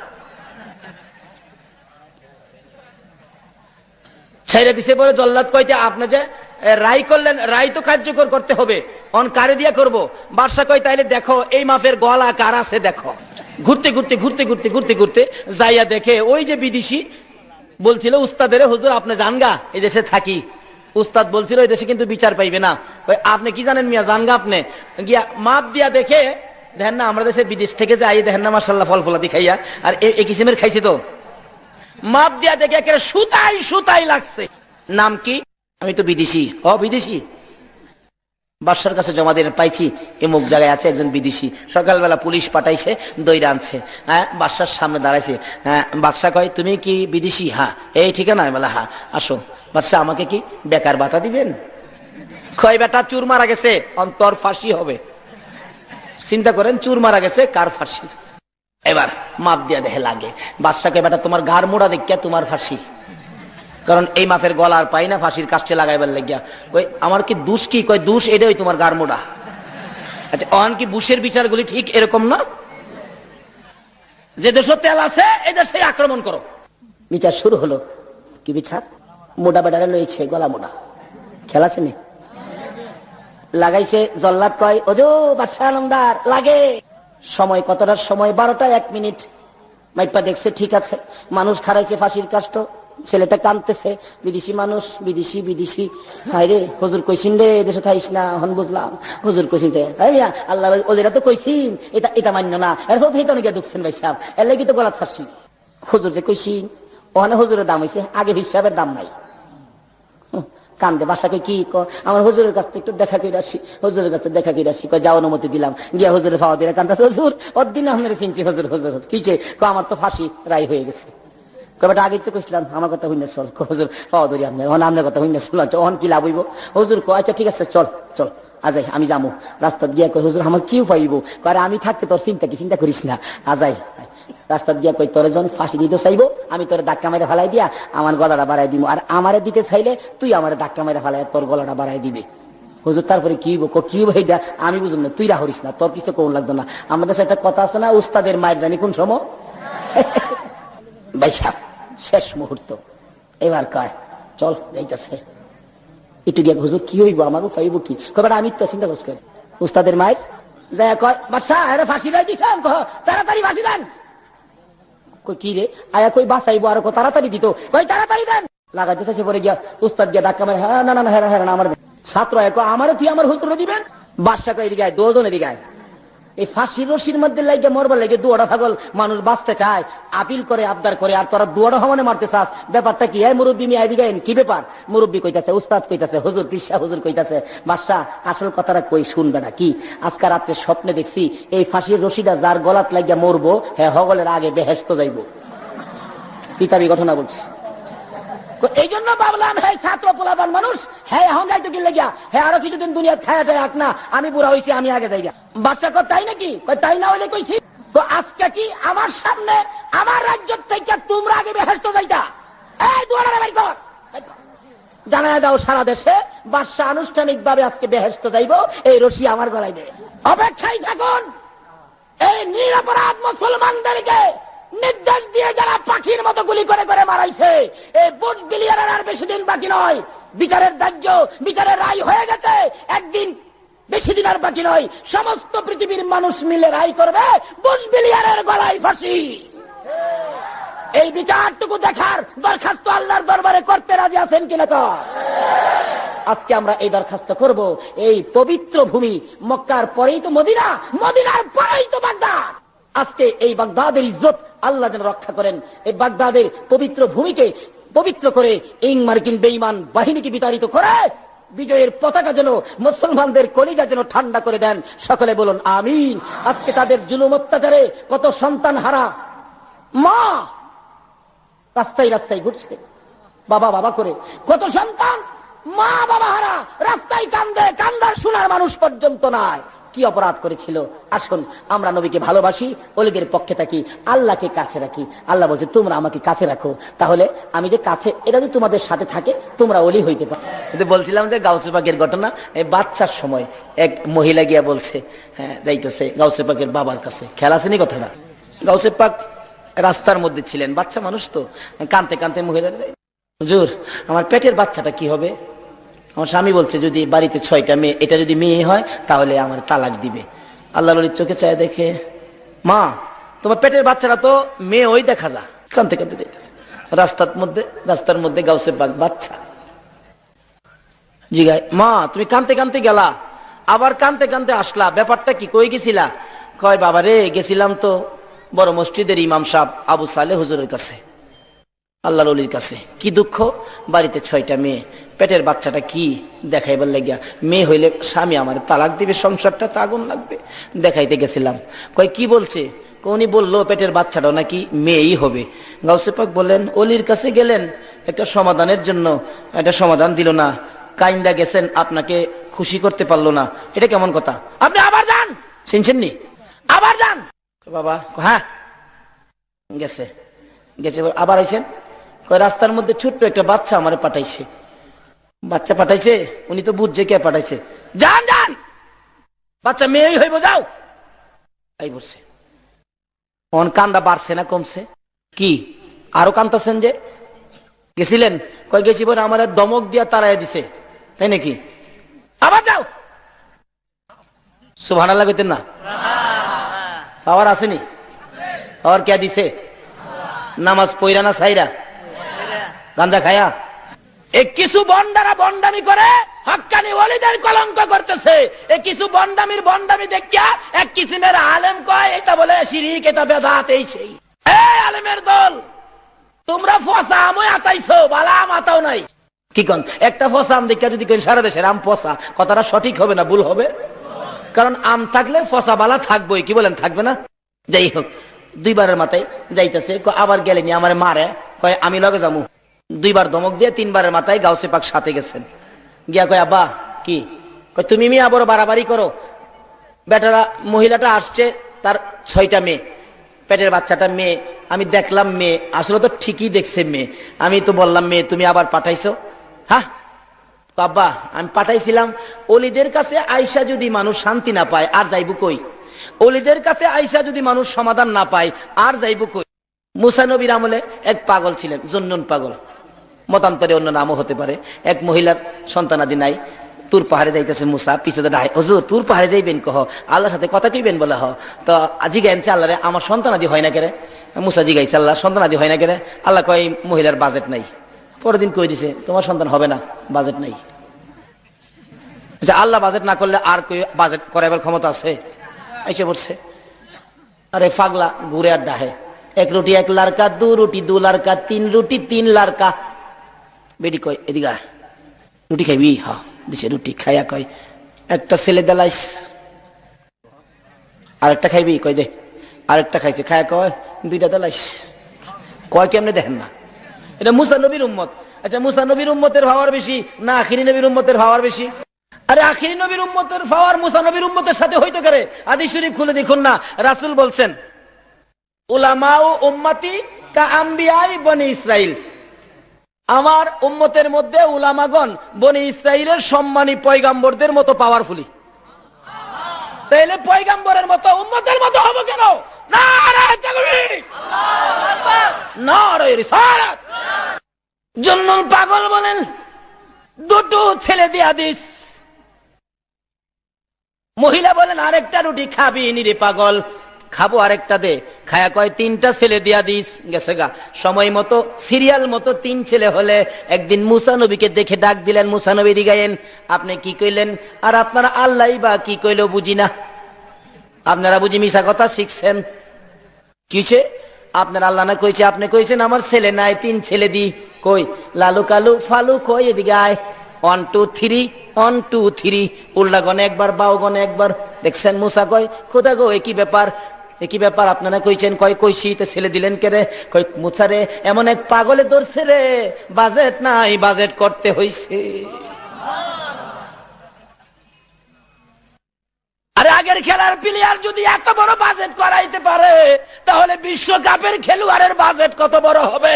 ছেড়ে দিছে বলে জল্লাদ কইতে আপনি যে রায় করলেন, রায় তো কার্যকর করতে হবে, অন কারে দিয়া করবো? বাদশা কয় তাইলে দেখো এই মাপের গলা কার আছে দেখো। ঘুরতে ঘুরতে ঘুরতে ঘুরতে ঘুরতে ঘুরতে যাইয়া দেখে ওই যে বিদেশি বলছিল উস্তাদের, হুজুর আপনি জানগা এই দেশে থাকি, উস্তাদ বলছিল ওই দেশে কিন্তু বিচার পাইবে না। ওই আপনি কি জানেন মিয়া, জানগা আপনি গিয়া মাপ দিয়া দেখে দেখেন না, আমরা দেশে বিদেশ থেকে যে আই দেখেন না মাশাআল্লাহ ফল ফলাদি খাইয়া, আর এই কিসিমের খাইছি তো মাপ দিয়া দেখে একেবারে সুতাই সুতাই লাগছে। নাম কি? আমি তো বিদেশি। ও বিদেশি, বাদশার কাছে জমা দিয়ে পাইছি এমুক জায়গায় আছে একজন বিদেশি। সকালবেলা পুলিশ পাঠাইছে, দইরা আনছে, হ্যাঁ বাদশার সামনে দাঁড়াইছে। হ্যাঁ বাদশা কয় তুমি কি বিদেশি? হ্যাঁ। এই ঠিকানা? বলে হ্যাঁ। আসো। বাদশা আমাকে কি বেকার ভাতা দিবেন? কয় বেটা চুর মারা গেছে, অন্তর ফাঁসি হবে। চিন্তা করেন চুর মারা গেছে, কার ফাঁসি? এবার মাপ দিয়া দেখে লাগে। বাদশাকে বেটা তোমার ঘাড় মোড়া দেখিয়া তোমার ফাঁসি, কারণ এই মাপের গলা আর পাই না ফাঁসির কাছে লাগাইবার লাগিয়া। কই আমার কি দোষ কি? কয় দোষ এটাই তোমার গার মোড়া। আচ্ছা অন কি বুশের বিচারগুলি ঠিক এরকম না? যে দেশে তেল আছে এই দেশে আক্রমণ করো। বিচার শুরু হলো। কি বিচার? মোটা বেটারে লইছে, গলা মোটা, খেলা আছে নি? লাগাইছে। জল্লাদ কয় ওজো বাদশাহ আলমদার লাগে। সময় কতটার সময়? বারোটা এক মিনিট। মাইপা দেখছে ঠিক আছে, মানুষ খারাইছে ফাঁসির কাষ্ট, ছেলেটা কাঁদতেছে। বিদেশি মানুষ, বিদেশি বিদেশি। হায় রে হুজুর কইছিন রে দেশে থাইস না। হন বুঝলাম হুজুর কইছিন যে আল্লাহ ওদেরা তো কইছিন এটা এটা মান্য না, এরপর তো অনেকে ঢুকছেন ভাই সাহেব, এর লাগি তো গলা ফাঁসি। হুজুর যে কইছিন ওখানে হুজুরের দাম হয়েছে, আগে হিসাবের দাম নাই। কান্দে। বাসাকে কি ক আমার হুজুরের কাছ থেকে একটু দেখা করে আসি, হুজুরের কাছে দেখা করে আসি। কয় যাও, অনুমতি দিলাম। গিয়া হুজুরের পাওয়া দিয়ে কান্দাছে। হুজুর ওর দিন আপনার চিনছি। হুজুর হুজুর কিছে? ক আমার তো ফাঁসি রায় হয়ে গেছে। কবেটা আগে তো কইছিলাম আমার কথা হইনা চল। হুজুর পাওয়া ধরি আপনার, আপনার কথা হইনা চল। অন কি লাভ হইব? হুজুর ক আচ্ছা ঠিক আছে চল চল আজাই আমি যাবো। রাস্তা গিয়া কই হুজুর আমার কি পাইব? কারণ আমি থাকতে তোর চিন্তা কি, চিন্তা করিস না, আজাই। রাস্তা গিয়া কই তোর যখন ফাঁসি দিতে চাইবো আমি তোর ধাক্কা মেরে ফেলাই দিয়া আমার গলাটা বাড়াই দিব, আর আমারে দিতে চাইলে তুই আমার ধাক্কা মেরে ফেলাই তোর গলাটা বাড়াই দিবে। হুজুর তারপরে কি হইব? কি ভাইটা আমি বুঝুন না, তুই রাহরিস না, তোর কিছু কোন লাগতো না। আমাদের সাথে একটা কথা আছে না, উস্তাদের মায়ের জানি কোন সময়। বাইশা শেষ মুহূর্ত। এবার কয় চল যাইতেছে। একটু গিয়া হুজুর কি হইব আমারও পাইব কি? কবে আমি তো চিন্তা করছি। উস্তাদের মায়ের যায় কয় বাদশা আরে ফাঁসি রাই দিছেন, তাড়াতাড়ি ফাঁসি দেন। কই কি রে? আয়া কই বাঁচাইবো আর তাড়াতাড়ি দিত, কই তাড়াতাড়ি দেন। লাগাইতে চাইছে পরে গিয়া উস্তাদ গিয়া ধাক্কা মারে, হ্যাঁ না না হ্যাঁ হ্যাঁ আমার ছাত্র আমারে তুই আমার হুজুর দিবেন। বাদশা কই এদিকে দুজনে এদিকে। এই ফাঁসির রশির মধ্যে লাগে মরবার লাগে দুয়ারা পাগল মানুষ বাঁচতে চায়, আপিল করে আবদার করে, আর তোরা দুয়ারা হমানে মারতে চাস। ব্যাপারটা কি? এই মুরব্বী মিয়া এদিকে কি ব্যাপার? মুরব্বী কইতাছে, উস্তাদ কইতাছে, হুজুর পিসা হুজুর কইতাছে বাদশা আসল কথাটা কই শুনবে না কি? আজকে রাত্রে স্বপ্নে দেখছি এই ফাঁসির রশিটা যার গলাত লাগিয়া মরবো হ্যাঁ হগলের আগে বেহেশত যাইব। কিতাবি ঘটনা বলছে। এই জন্য ভাবলাম হ্যাঁ ছাত্র পোলাপান মানুষ হ্যাঁ এখন যাইতো কি লেগিয়া হ্যাঁ আরো কিছুদিন দুনিয়া খায়া যায় আক না, আমি বুড়া হয়েছি আমি আগে যাই। বাচ্চা কর তাই নাকি? তাই না হইলে কইছি তো আজকে কি আমার সামনে আমার রাজ্য থেকে তোমরা আগে বেহেশত যাইতা? এই দুয়ারে বের কর, জানায় দাও সারা দেশে বাদশা আনুষ্ঠানিক ভাবে আজকে বেহেশত যাইব, এই রশি আমার গলায় দে। অপেক্ষায় থাকুন। এই নিরপরাধ মুসলমানদেরকে নির্দেশ দিয়ে যারা পাখির মতো গুলি করে করে মারাইছে, এই বুট বিলিয়ারের আর বেশি দিন বাকি নয়। বিচারের দাহ্য বিচারের রায় হয়ে গেছে, একদিন বেশি দিন আর বাকি নয়। সমস্ত পৃথিবীর মানুষ মিলে রায় করবে বুট বিলিয়ারের গলায় ফাঁসি। এই বিচারটুকু দেখার দরখাস্ত আল্লাহর দরবারে করতে রাজি আছেন কিনা? তো আজকে আমরা এই দরখাস্ত করব। এই পবিত্র ভূমি মক্কার পরেই তো মদিনা, মদিনার পরেই তো বাগদাদ। আজকে এই বাগদাদের ইজ্জত আল্লাহ যেন রক্ষা করেন। এই বাগদাদের পবিত্র ভূমিকে পবিত্র করে ইং মার্কিন বেঈমান বাহিনীকে বিতাড়িত করে বিজয়ের পতাকা যেন মুসলমানদের কলিজা যেন ঠান্ডা করে দেন। সকলে বলুন আমিন। আজকে তাদের জুলুম অত্যাচারে কত সন্তান হারা মা রাস্তায় রাস্তায় ঘুরছে, বাবা বাবা করে কত সন্তান মা বাবা হারা রাস্তায় কান্দে, কান্দার শোনার মানুষ পর্যন্ত নাই। কি অপরাধ করেছিল? আসুন আমরা নবীকে ভালোবাসি, ওলিদের পক্ষে থাকি, আল্লাহকে কাছে রাখি। আল্লাহ বলছে তোমরা আমাকে কাছে রাখো, তাহলে আমি যে কাছে, এটা যদি তোমাদের সাথে থাকে তোমরা ওলি হইতে পারো। কিন্তু বলছিলাম যে গাউসে পাকের ঘটনা, এই বাচ্চার সময় এক মহিলা গিয়া বলছে, হ্যাঁ যাইতেছে গাউসে পাকের বাবার কাছে। খেয়াল আসেনি কথাটা? গাউসে পাক রাস্তার মধ্যে ছিলেন, বাচ্চা মানুষ তো, কানতে কানতে মহিলা, হুজুর আমার পেটের বাচ্চাটা কি হবে? আমার স্বামী বলছে যদি বাড়িতে ছয়টা মেয়ে, এটা যদি মেয়ে হয় তাহলে আমার তালাক দিবে। আল্লাহ নবীর চোখে চায় দেখে, মা তোমার পেটের বাচ্চারা তো মেয়ে ওই দেখা যা। কানতে কানতে যাইতেছে রাস্তার মধ্যে, রাস্তার মধ্যে গাউসে পাক বাচ্চা। জিগায়, মা তুমি কানতে কানতে গেলা, আবার কানতে কানতে আসলা, ব্যাপারটা কি, কই গেছিলা? কয় বাবা রে, গেছিলাম তো বড় মসজিদের ইমাম সাহেব আবু সালেহ হুজুরের কাছে, আল্লাহর ওলির কাছে। কি দুঃখ, বাড়িতে ছয়টা মেয়ে, পেটের বাচ্চাটা কি দেখাইবার লাগিয়া, মেয়ে হইলে স্বামী আমার তালাক দিবে, সংসারটা তা আগুন লাগবে, দেখাইতে গেছিলাম। কয় কি বলছে? উনি বললো পেটের বাচ্চাটাও নাকি মেয়েই হবে। গাউসে পাক বললেন, অলির কাছে গেলেন একটা সমাধানের জন্য, একটা সমাধান দিল না, কাইন্দা গেছেন, আপনাকে খুশি করতে পারলো না, এটা কেমন কথা? আপনি আবার যান, শুনছেন নি, আবার যান। বাবা হ্যাঁ গেছে, গেছে আবার আইছেন। কয় রাস্তার মধ্যে ছোট্ট একটা বাচ্চা আমারে পাঠাইছে। বাচ্চা পাঠাইছে, উনি তো বুঝছে কে পাঠাইছে। যান যান, বাচ্চা মেয়েই হইব, যাও। এই বলছে, অন কান্দা বাড়ছে না কমছে? কি আরো কান্দাছেন যে? গেছিলেন? কয় গেছি বলে আমার দমক দিয়া তাড়াই দিছে, তাই নাকি? আবার যাও। সুবহানাল্লাহ কইতেন না? পাওয়ার আসেনি? পাওয়ার কে দিছে? নামাজ পইরা না সাইরা, গাঁজা খায়া? এ কিছু বন্ডারা বন্ডামি করে হক্কানি ওলিদের কলঙ্ক করতেছে। এ কিছু বন্ডামির বন্ডামি দেখিয়া এক কিসিমের আলেম কয় এটা বলে শিরিক, এটা বেদাত, এই সেই। এই আলেমের দল, তোমরা ফসা আমই আতাইছো, বালা আম আতাও নাই। কি কন? একটা ফসা আম দেখা যদি কেন সারা দেশের আম ফসা, কথাটা সঠিক হবে না ভুল হবে? কারণ আম থাকলে ফসা বালা থাকবোই, কি বলেন, থাকবে না? যাই হোক, দুইবারের মাথায় যাইতেছে, আবার গেলেনি আমার মারে, কয় আমি লগে যাবো। দুইবার ধমক দিয়ে তিনবারের মাথায় গাউসে পাক সাথে গেছেন। গিয়া কয় আব্বা কি? কয় তুমি মিয়া বড় বাড়াবাড়ি করো, বেটারা মহিলাটা আসছে, তার ছয়টা মেয়ে, পেটের বাচ্চাটা মেয়ে, আমি দেখলাম মেয়ে, আসলে তো ঠিকই দেখছে মেয়ে, আমি তো বললাম মেয়ে, তুমি আবার পাঠাইছো? হ্যাঁ আব্বা আমি পাঠাইছিলাম, অলিদের কাছে আইসা যদি মানুষ শান্তি না পায় আর যাইব কই? অলিদের কাছে আইসা যদি মানুষ সমাধান না পায় আর যাইব কই? মুসা নবীর আমলে এক পাগল ছিলেন, জুন্নুন পাগল, মতান্তরে অন্য নামও হতে পারে। এক মহিলার সন্তানাদি নাই, তুর পাহাড়ে যাইতেছে মুসা, পিছনে দাঁড়ায়, হুজুর তুর পাহাড়ে যাইবেন কহ, আল্লাহর সাথে কথা কইবেন বলে, হ তো জিগাইছে আল্লাহ রে আমার সন্তানাদি হয় না কেরে? মুসা জিগাইছে আল্লাহ সন্তানাদি হয় না কেরে? আল্লাহ কয় মহিলার বাজেট নাই। পরের দিন কই দিছে তোমার সন্তান হবে না, বাজেট নাই। আচ্ছা আল্লাহ বাজেট না করলে আর কই বাজেট করাবার ক্ষমতা আছে? এসে পড়ছে। আরে পাগলা ঘুরে আর ডাহে, এক রুটি এক লারকা, দু রুটি দু লারকা, তিন রুটি তিন লারকা। বেটি কয় এদিকে রুটি খাইবি? হ্যাঁ দিছে রুটি, খাইয়া কয় একটা ছেলে দেলাইস, আরেকটা খাইবি? কয় দে। আরেকটা খাইছে, খায়া কয় দুইটা দেলাইস। কয় কেমনে দেখেন না? এটা মুসা নবীর উম্মত। আচ্ছা মুসা নবীর উম্মতের ভাওয়ার বেশি না আখিরি নবীর উম্মতের ভাওয়ার বেশি? আরে আখিরি নবীর উম্মতের ভাওয়ার মুসা নবীর উম্মতের সাথে হইতে পারে? হাদিস শরীফ খুলে দেখুন না, রাসূল বলছেন উলামা ও উম্মতি কা আম্বিয়াই বনি ইসরাইল, আমার উম্মতের মধ্যে উলামাগণ বনি ইসরাইলের সম্মানী পয়গাম্বরদের মতো পাওয়ারফুলি। তাইলে পয়গাম্বরের মতো উম্মতের মতো হবো কেন? নারায়ে তাকবীর, আল্লাহু আকবার, নারায়ে রিসালাত। জন্নুল পাগল বলেন দুটো ছেলে দিয়া দিস। মহিলা বলেন আরেকটা রুটি খাবি নিরে পাগল? খাবো, আরেকটা দে। খায়া কয় তিনটা ছেলে দিয়া দিস। গেছে গা, সময় মতো সিরিয়াল মতো তিন ছেলে হলে একদিন মুসা নবীকে দেখে ডাক দিলেন, মুসা নবী দিগায়েন আপনি কি কইলেন আর আপনারা আল্লাহ বা কি কইল বুঝি না, আপনারা বুঝি মিশা কথা শিখছেন। কিছে আপনার আল্লাহ না কইছে, আপনি কইছেন আমার ছেলে নাই, তিন ছেলে দি। কই লালু কালু ফালু কই এদিকে আয়, one two three, one two three, উল্টা গনে একবার বাউ গনে একবার। দেখছেন মুসা কয় খোদা গো একই ব্যাপার, একই ব্যাপার আপনারা কইছেন। কয় কইছি, তো ছেলে দিলেন কে রে? কই মুসা রে এমন এক পাগলে ধরছে রে, বাজেট নাই, বাজেট করতে হইছে। আরে আগের খেলার প্লেয়ার যদি এত বড় বাজেট করাইতে পারে তাহলে বিশ্বকাপের খেলোয়াড়ের বাজেট কত বড় হবে?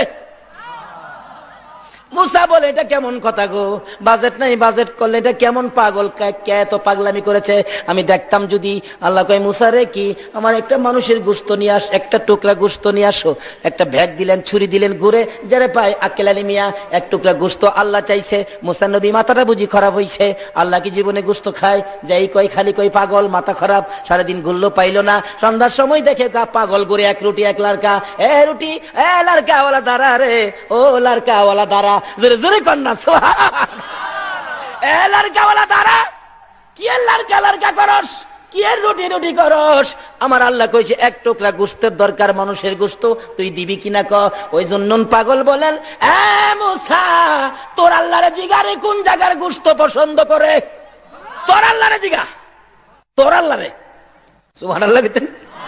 মুসা বলে এটা কেমন কথা গো, বাজেট নাই, বাজেট করলে এটা কেমন পাগল, কে এত পাগলামি করেছে? আমি দেখতাম যদি। আল্লাহ কয় মুসা রে কি আমার একটা মানুষের গোশত নিয়ে আস, একটা টুকরা গোশত নিয়ে আসো। একটা ভ্যাগ দিলেন, ছুরি দিলেন, ঘুরে যারে পায় আক্কেল আলী মিয়া এক টুকরা গোশত আল্লাহ চাইছে। মুসা নবী মাথাটা বুঝি খারাপ হইছে, আল্লাহ কি জীবনে গোশত খায়? যাই কয় খালি কয় পাগল, মাথা খারাপ, সারাদিন ঘুরলো পাইল না। সন্ধ্যার সময় দেখে গা পাগল ঘুরে এক রুটি এক লারকা। এ রুটি এ লারকাওয়ালা দাঁড়া রে, ও লারকাওয়ালা দাঁড়া, জোরে জোরে কন্যা এ লারকাওয়ালা তারা কি এর লারকা লারকা করস, কি এর রুটি রুটি করস? আমার আল্লাহ কইছে এক টুকরা গোশতের দরকার, মানুষের গোশত, তুই দিবি কিনা ক। ওই জন্য পাগল বলেন, এ মুসা তোর আল্লাহরে জিগারে কোন জায়গার গোশত পছন্দ করে? তোর আল্লাহরে জিগা, তোর আল্লাহরে। সুবহানাল্লাহ বলেন।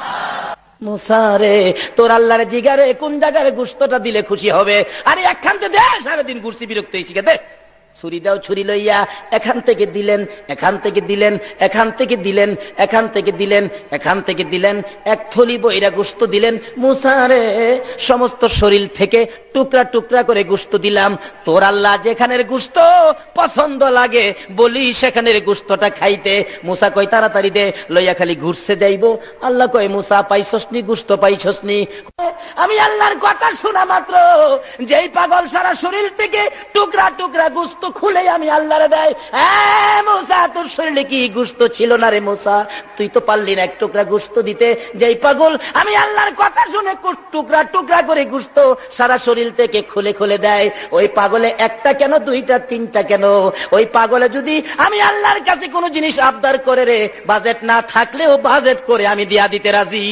মুসা রে তোর আল্লাহরে জিগারে কোন জায়গার গোশতটা দিলে খুশি হবে? আরে একখান থেকে দে, সারাদিন ঘুরছি বিরক্ত হয়েছি, দে ছুরি দাও। ছুরি লইয়া এখান থেকে দিলেন, এখান থেকে দিলেন, এখান থেকে দিলেন, এখান থেকে দিলেন, এখান থেকে দিলেন, এক থলি বইরা গোশত দিলেন। মুসা রে সমস্ত শরীর থেকে টুকরা টুকরা করে গোশত দিলাম। তোর আল্লাহ যেখানের গোশত পছন্দ লাগে বলি সেখানের গোশতটা খাইতে। মুসা কয় তাড়াতাড়ি দে, লইয়া খালি ঘুরছে যাইব। আল্লাহ কয় মুসা পাইছসনি গোশত, পাইছসনি? আমি আল্লাহর কথা শোনা মাত্র যেই পাগল সারা শরীর থেকে টুকরা টুকরা গোশত খুলে আমি আল্লাহরে দেয়। হ্যাঁ মুসা তোর শরীরে কি গোশত ছিল না রে মুসা? তুই তো পারলি না এক টুকরা গোশত দিতে। যেই পাগল আমি আল্লাহর কথা শুনে টুকরা টুকরা করে গোশত সারা শরীর থেকে খুলে খুলে দেয়, ওই পাগলে একটা কেন দুইটা তিনটা কেন? ওই পাগলে যদি আমি আল্লাহর কাছে কোনো জিনিস আবদার করে রে, বাজেট না থাকলেও বাজেট করে আমি দিয়া দিতে রাজি।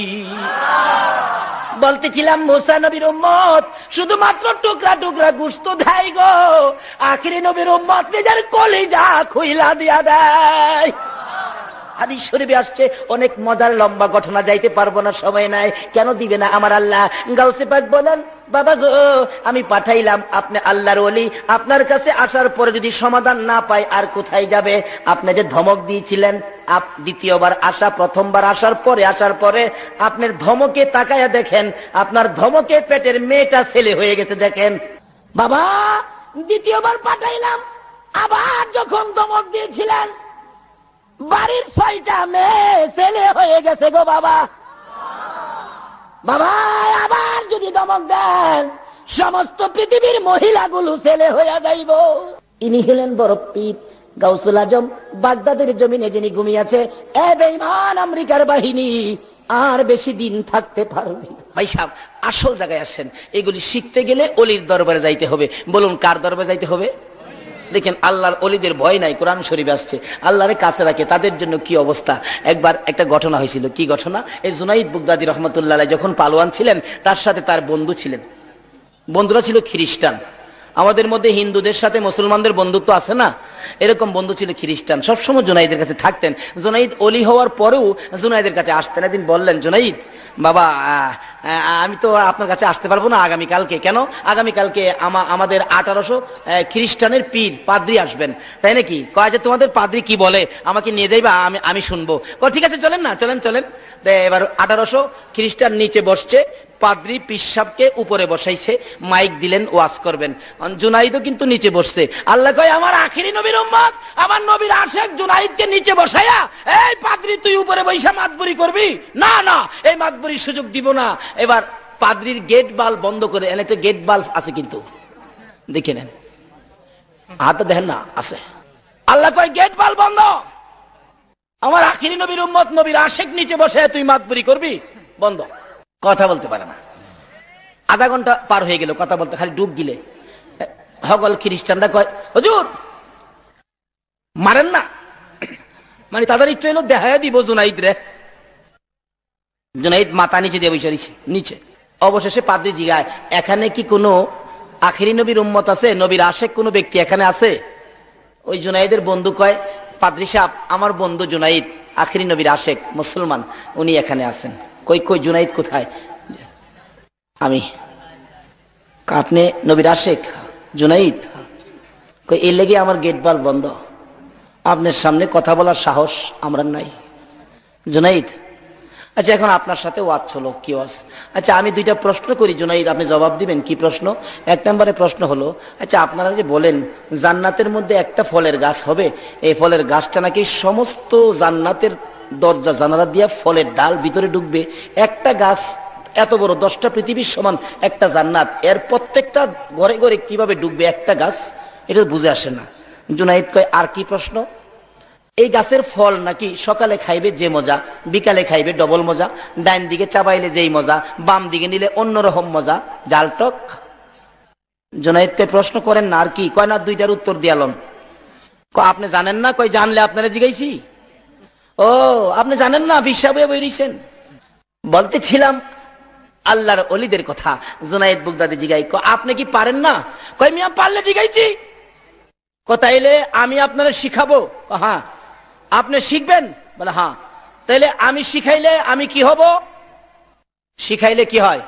বলতেছিলাম মুসা নবীর উম্মত শুধুমাত্র টুকরা টুকরা গোশত দেয় গো, আখিরি নবীর উম্মত নিজের কলিজা খুইলা দিয়া দেয়। হাদিস শরীফে আসছে, অনেক মজার লম্বা ঘটনা, যাইতে পারবো না, সময় নাই। কেন দিবে না আমার আল্লাহ? গাউসে পাক বলেন, বাবা গো আমি পাঠাইলাম আপনি আল্লাহর ওলি, আপনার কাছে আসার পরে যদি সমাধান না পাই আর কোথায় যাবে? আপনি যে ধমক দিয়েছিলেন, আপ দ্বিতীয়বার আসা, প্রথমবার আসার পরে আসার পরে আপনার ধমকে তাকায়া দেখেন, আপনার ধমকে পেটের মেয়েটা ছেলে হয়ে গেছে। দেখেন বাবা, দ্বিতীয়বার পাঠাইলাম, আবার যখন ধমক দিয়েছিলেন বাড়ির ছয়টা মেয়ে ছেলে হয়ে গেছে গো বাবা। বাবা আবার যদি ধমক দেন সমস্ত পৃথিবীর মহিলাগুলো ছেলে হইয়া যাইব। ইনি হলেন বড় পীর গাউসুল আজম, বাগদাদের জমিনে যিনি ঘুমিয়েছে। এ বেঈমান আমেরিকার বাহিনী আর বেশি দিন থাকতে পারবে না। ভাই সাহেব আসল জায়গায় আসেন, এগুলি শিখতে গেলে অলির দরবারে যাইতে হবে। বলুন কার দরবারে যাইতে হবে? দেখেন আল্লাহর অলিদের ভয় নাই, কোরআন শরীফ আসছে, আল্লাহরে কাছে রাখে, তাদের জন্য কি অবস্থা। একবার একটা ঘটনা হয়েছিল। কি ঘটনা? এই জুনাইদ বুগদাদি রহমতুল্লাহ যখন পালোয়ান ছিলেন, তার সাথে তার বন্ধু ছিলেন। বন্ধুরা ছিল খ্রিস্টান। আমাদের মধ্যে হিন্দুদের সাথে মুসলমানদের বন্ধুত্ব আছে না, এরকম বন্ধু ছিল খ্রিস্টান। সবসময় জুনাইদের কাছে থাকতেন। জুনাইদ অলি হওয়ার পরেও জুনাইদের কাছে আসতেন। একদিন বললেন, জুনাইদ বাবা আমি তো আপনার কাছে আসতে পারবো না আগামীকালকে। কেন? আগামীকালকে আমাদের আঠারোশো খ্রিস্টানের পীর পাদ্রি আসবেন। তাই নাকি? কয় যে তোমাদের পাদ্রি কি বলে, আমাকে নিয়ে যাইবা, আমি আমি শুনবো। ঠিক আছে চলেন না, চলেন চলেন। এবার আঠারোশো খ্রিস্টান নিচে বসছে, পাদ্রি পিসাবকে উপরে বসাইছে, মাইক দিলেন, ওয়াজ করবেন। জুনাইদও কিন্তু নিচে বসছে। আল্লাহ কয় আমার আখিরি নবীর উম্মত, আমার নবীর আশেক জুনাইদকে নিচে বসাইয়া এই পাদ্রি তুই উপরে বৈশা মাতবুরি করবি না, না এই মাতবুরির সুযোগ দিব না। এবার পাদ্রির গেট বাল্ব বন্ধ করে, এনে একটা গেট বাল্ব আছে কিন্তু, দেখে নেন, হাতে দেখেন না আছে। আল্লাহ কয় গেট বাল্ব বন্ধ, আমার আখিরি নবীর উম্মত নবীর আশেক নিচে বসে তুই মাতবুরি করবি, বন্ধ। কথা বলতে পারে না। আধা ঘন্টা পার হয়ে গেল, কথা বলতে খালি ডুব গিলে। হগল খ্রিস্টানরা কয় হুজুর মারেন না, মানে তাদের ইচ্ছে হলো দেখায় দিব জুনাইদ রে। জুনাইদ মাথা নিচে দিয়ে বসে নিচে। অবশেষে পাদ্রী জিগায়, এখানে কি কোনো আখিরি নবীর উম্মত আছে, নবীর আশেক কোনো ব্যক্তি এখানে আছে? ওই জুনাইদের বন্ধু কয়, পাদ্রী সাহেব আমার বন্ধু জুনাইদ আখিরি নবীর আশেক, মুসলমান, উনি এখানে আছেন। কই কই জুনাইদ কোথায়? আমি। আপনি নবীর আশেক জুনাইদ? কই এই লেগে আমার গেট বাল বন্ধ, আপনার সামনে কথা বলার সাহস আমরা নাই। জুনাইদ আচ্ছা এখন আপনার সাথে ওয়াজ হলো, কি ওয়াজ? আচ্ছা আমি দুইটা প্রশ্ন করি জুনাইদ, আপনি জবাব দিবেন। কি প্রশ্ন? এক নম্বরে প্রশ্ন হলো, আচ্ছা আপনারা যে বলেন জান্নাতের মধ্যে একটা ফলের গাছ হবে, এই ফলের গাছটা নাকি সমস্ত জান্নাতের দরজা জানালা দিয়া ফলের ডাল ভিতরে ঢুকবে। একটা গাছ এত বড়, দশটা পৃথিবীর সমান একটা জান্নাত, এর প্রত্যেকটা ঘরে ঘরে কিভাবে ঢুকবে একটা গাছ? এটা বুঝে আসে না। জুনাইদ কয় আর কি প্রশ্ন? এই গাছের ফল নাকি সকালে খাইবে যে মজা, বিকালে খাইবে ডবল মজা, ডাইন দিকে চাবাইলে যেই মজা, বাম দিকে নিলে অন্যরকম মজা, জালটক। জুনাইদকে প্রশ্ন করেন না আর কি? কয় না দুইটার উত্তর দিয়ালন। আপনি জানেন না? কই জানলে আপনারা জিগাইছি। ও আপনি জানেন না, বিশ্বাবে বইরিছেন। বলতেছিলাম আল্লাহর ওলিদের কথা। জুনায়েদ বুগদাদি জিগাই, আপনি কি পারেন না? কই মিয়া পারলে জিগাইছি। তাইলে আমি আপনারা শিখাবো। হ্যাঁ। আপনি শিখবেন? বলে হ্যাঁ। তাইলে আমি শিখাইলে আমি কি হব? শিখাইলে কি হয়?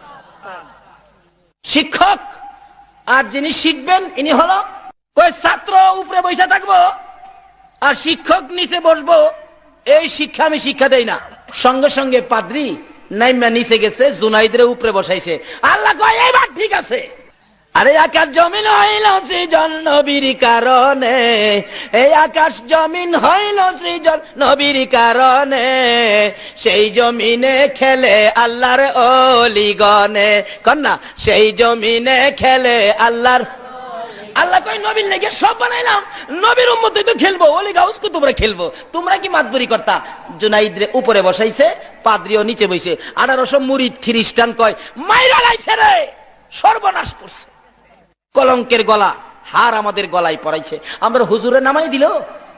শিক্ষক। আর যিনি শিখবেন ইনি হলো কই ছাত্র উপরে বসে থাকবো আর শিক্ষক নিচে বসবো, এই শিক্ষা আমি শিক্ষা দেই না। সঙ্গে সঙ্গে পাদ্রী নাইমা নিচে গেছে, জুনাইদের উপরে বসাইছে। আল্লাহ কয় এইবার ঠিক আছে। আরে আকাশ জমিন হইল সৃজন নবীর কারণে, এই আকাশ জমিন হইল সৃজন নবীর কারণে, সেই জমিনে খেলে আল্লাহর ওলিগণে। কন্যা সেই জমিনে খেলে আল্লাহর। আল্লাহ কই নবীর লেগে সব বানাইলাম, নবীর উম্মতই তো খেলবো, ওলি গাউস কো তোমরা খেলবো, তোমরা কি মাতবরি করতা? জুনাইদরে উপরে বসাইছে, পাদ্রীও নিচে বইছে। আঠারোশো মুরিদ খ্রিস্টান কয় মাইরা লাইছে রে, সর্বনাশ করছে। কলঙ্কের গলা হার আমাদের গলায় পড়াইছে। আমরা হুজুরে নামাই দিল।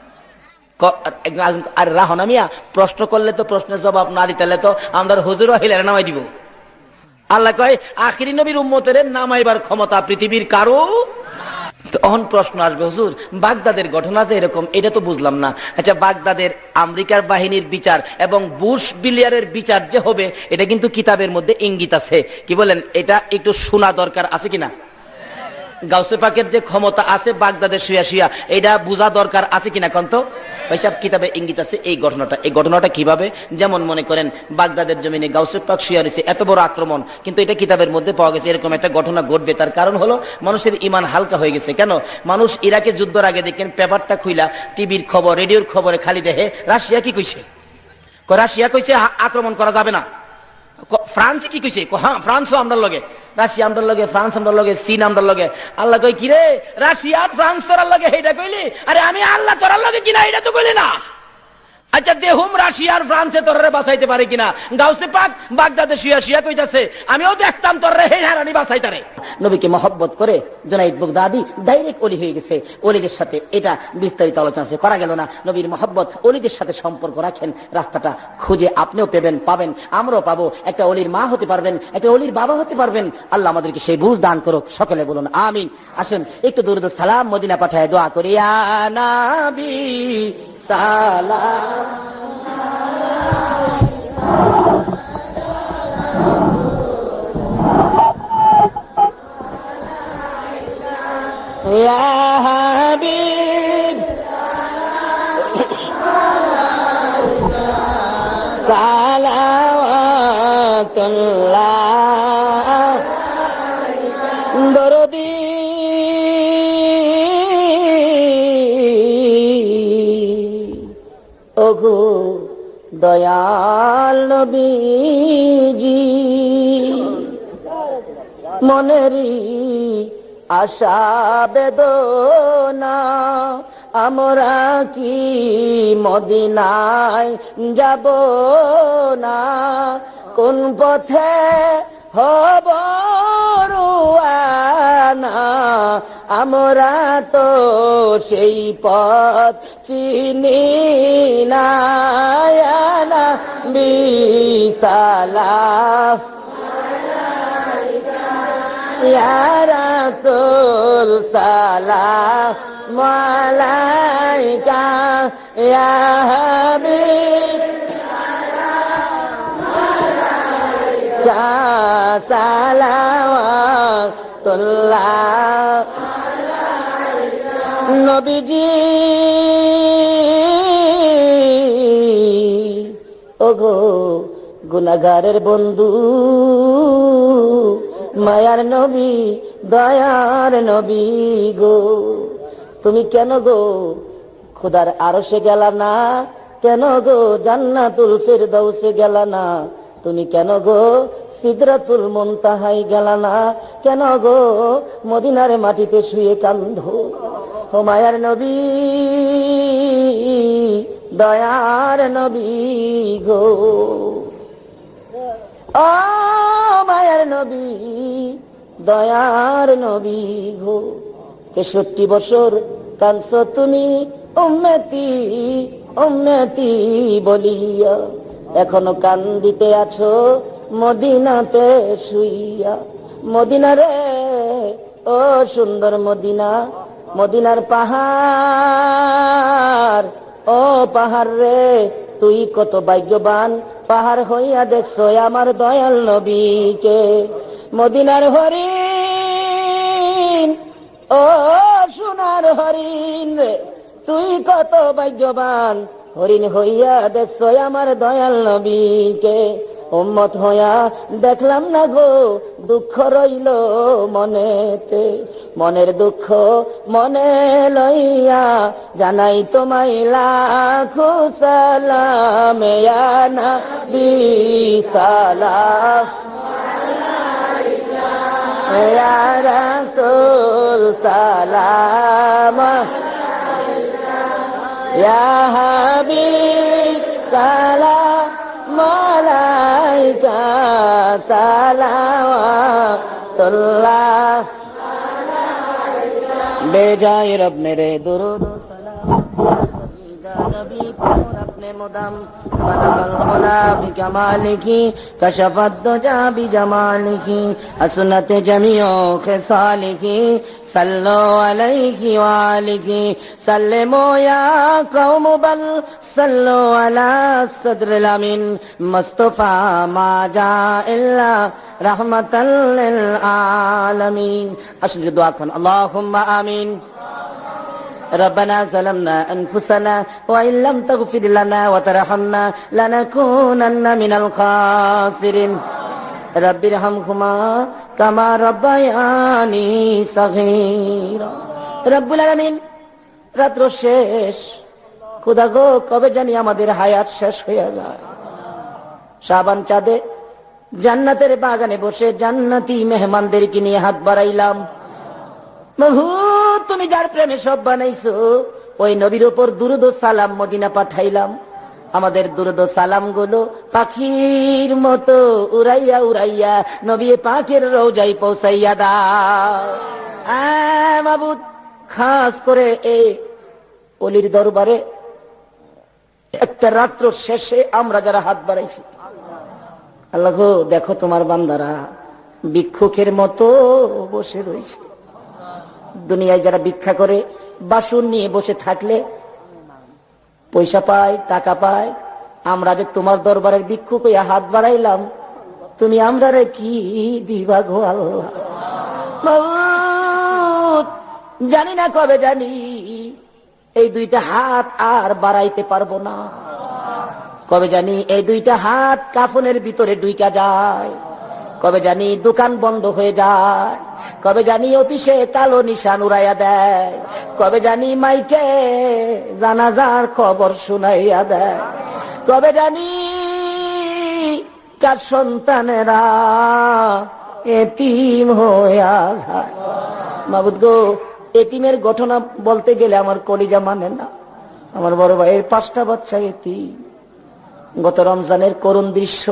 আর রাহনা মিয়া প্রশ্ন করলে তো প্রশ্নের জবাব না দিতে তো আমরা হুজুরও হিলারে নামাই দিব। আল্লাহ কয় আখিরি নবীর উম্মতের নামাইবার ক্ষমতা পৃথিবীর কারো। তখন প্রশ্ন আসবে, হুজুর বাগদাদের ঘটনা যে এরকম, এটা তো বুঝলাম না। আচ্ছা বাগদাদের আমেরিকার বাহিনীর বিচার এবং বুশ বিলিয়ারের বিচার যে হবে, এটা কিন্তু কিতাবের মধ্যে ইঙ্গিত আছে। কি বলেন? এটা একটু শোনা দরকার আছে কিনা? গাউসে পাকের যে ক্ষমতা আছে বাগদাদে শুয়া শুয়া, এটা বোঝা দরকার আছে কিনা কন্ত? ওইসব কিতাবে ইঙ্গিত আছে এই ঘটনাটা। এই ঘটনাটা কিভাবে? যেমন মনে করেন বাগদাদের জমিনে গাউসে পাক শুয়া রয়েছে, এত বড় আক্রমণ, কিন্তু এটা কিতাবের মধ্যে পাওয়া গেছে এরকম একটা ঘটনা ঘটবে। তার কারণ হলো মানুষের ইমান হালকা হয়ে গেছে। কেন? মানুষ ইরাকে যুদ্ধের আগে দেখেন পেপারটা খুইলা টিভির খবর রেডিওর খবরে খালি দেখে রাশিয়া কি কইছে, রাশিয়া কইছে আক্রমণ করা যাবে না। ফ্রান্স কি কইছে? হ্যাঁ ফ্রান্সও আমরা লগে, রাশিয়া আমরা লগে, ফ্রান্স আমরা লগে, চীন আমরা লগে। আল্লাহ কই কিরে রাশিয়া ফ্রান্স তোরার লগে এইটা কইলি? আরে আমি আল্লাহ তোরার লগে কিনা এটা তো কইলি না। আচ্ছা দেহুম রাশিয়ার ফ্রান্সে তোরে বাঁচাইতে পারে কিনা? গাউসে পাক বাগদাদে শুয়া শুয়া কইতাছে আমিও দেখতাম তোরে হে হারানি বাঁচাইতারে। নবীকে মহব্বত করে জুনাইদ বুগদাদি ডাইরেক্ট ওলি হয়ে গেছে। ওলিদের সাথে এটা বিস্তারিত আলোচনা করা গেল না। নবীর মহব্বত, ওলিদের সাথে সম্পর্ক রাখেন, রাস্তাটা খুঁজে আপনিও পেবেন, পাবেন, আমরাও পাবো। একটা ওলির মা হতে পারবেন, একটা ওলির বাবা হতে পারবেন। আল্লাহ আমাদেরকে সেই বুঝ দান করুক। সকলে বলুন আমিন। আসেন একটু দরুদ সালাম মদিনা পাঠায় দোয়া করি। ইয়া নবী সালাম ইয়া হাবিব সালাওয়াতুল্লাহ দরদি ওগো দয়াল নবীজি মনেরি আশা বেদনা আমরা কি মদিনায় যাব না? কোন পথে হব রওয়ানা? আমরা তো সেই পথ চিনি না। ইয়া নবী সালাম ইয়া রাসূল সালাম আলাইকা ইয়া হাবিব সালাম আলাইকা সালাওয়াতুল্লাহ আলাইকা নবীজি ওগো গুনাহগারের বন্ধু মায়ার নবী দয়ার নবী গো, তুমি কেন গো খোদার আরশে গেলা না? কেন গো জান্নাতুল ফিরদাউসে গেলা না? তুমি কেন গো সিদরাতুল মুনতাহাই গেলা না? কেন গো মদিনার মাটিতে শুয়ে কান্দো? ও মায়ার নবী দয়ার নবী গো, ও মায়ার নবী দয়ার নবী গো। তেষট্টি বছর কানছো তুমি উম্মতি উম্মতি বলিয়া, এখনো কান্দিতে আছো মদিনাতে শুইয়া। মদিনা রে ও সুন্দর মদিনা, মদিনার পাহাড়, ও পাহাড় রে তুই কত ভাগ্যবান, পাহাড় হইয়া দেখছো আমার দয়াল নবীকে। মদিনার হরিণ, ও সোনার হরিণ রে তুই কত ভাগ্যবান, হরিণ হইয়া দেখছো আমার দয়াল নবীকে। উম্মত হইয়া দেখলাম না গো দুঃখ রইল মনেতে, মনের দুঃখ মনে লইয়া জানাই তোমায় লাখো সালাম ইয়া নবী সালাম ইয়া রাসূল সালাম ইয়া হাবিব সালাম মালাইকা সালাওয়াতুল্লাহ बेजाए रब मेरे दुरूद सलाम नबी पर अपने मुदम बलगल गुला बिकमालिकी कशफत दुजा बिजमालिकी हसनत जमीओ खिसालिकी सल्लो अलैहि वालिकी सल्लिमो या कौम बल सल्लो अला सद्रिल अमीन मुस्तफा मा जा इल्ला रहमतल लिल आलमीन। अशर दुआ कन अल्लाहुम्मा आमीन। रब्बना ज़लमना अनफुसना व इन लम तगफिर लना व तरहमना लनकूनन्ना मिनल खासिरिन। रब्बिरहमहुमा कमा रब्बयानी सगीरा। रब्बुल आलामीन রাত্র শেষ, খোদা গো কবে জানি আমাদের হায়াত শেষ হয়ে যায়। শাবান চাঁদে জান্নাতের বাগানে বসে জান্নাতি মেহমানদেরকে নিয়ে হাত বাড়াইলাম। প্রভু তুমি যার প্রেমে সব বানাইছো ওই নবীর উপর দুরূদ ও সালাম মদিনা পাঠাইলাম। আমাদের দুরূদ ও সালাম গুলো পাখির মতো উড়াইয়া উড়াইয়া নবী পাকের রওজায় পৌঁছাইয়া দাও। আ মাবুদ খাস করে এই অলির দরবারে একটা রাত্র শেষে আমরা যারা হাত বাড়াইছি, আল্লাহ গো দেখো তোমার বান্দারা ভিক্ষুকের মতো বসে রয়েছে। দুনিয়ায় যারা ভিক্ষা করে বাসন নিয়ে বসে থাকলে পয়সা পায়, টাকা পায়, আমরা যে তোমার দরবারের ভিক্ষুক হইয়া হাত বাড়াইলাম, তুমি আমরা রে কি দিবা গো আল্লাহ। মাবুদ জানি না কবে জানি এই দুইটা হাত আর বাড়াইতে পারবো না, কবে জানি এই দুইটা হাত কাফনের ভিতরে ঢুইকা যায়, কবে জানি দোকান বন্ধ হয়ে যায়, কবে জানি অফিসে কালো নিশান উড়াইয়া দেয়, কবে জানি মাইকে জানাজার খবর শুনাইয়া দেয়, কবে জানি কার সন্তানেরা এতিম হইয়া যায়। মাবুদ গো এতিমের ঘটনা বলতে গেলে আমার কলিজা মানে না। আমার বড় ভাইয়ের পাঁচটা বাচ্চা এতিম। গত রমজানের করুণ দৃশ্য,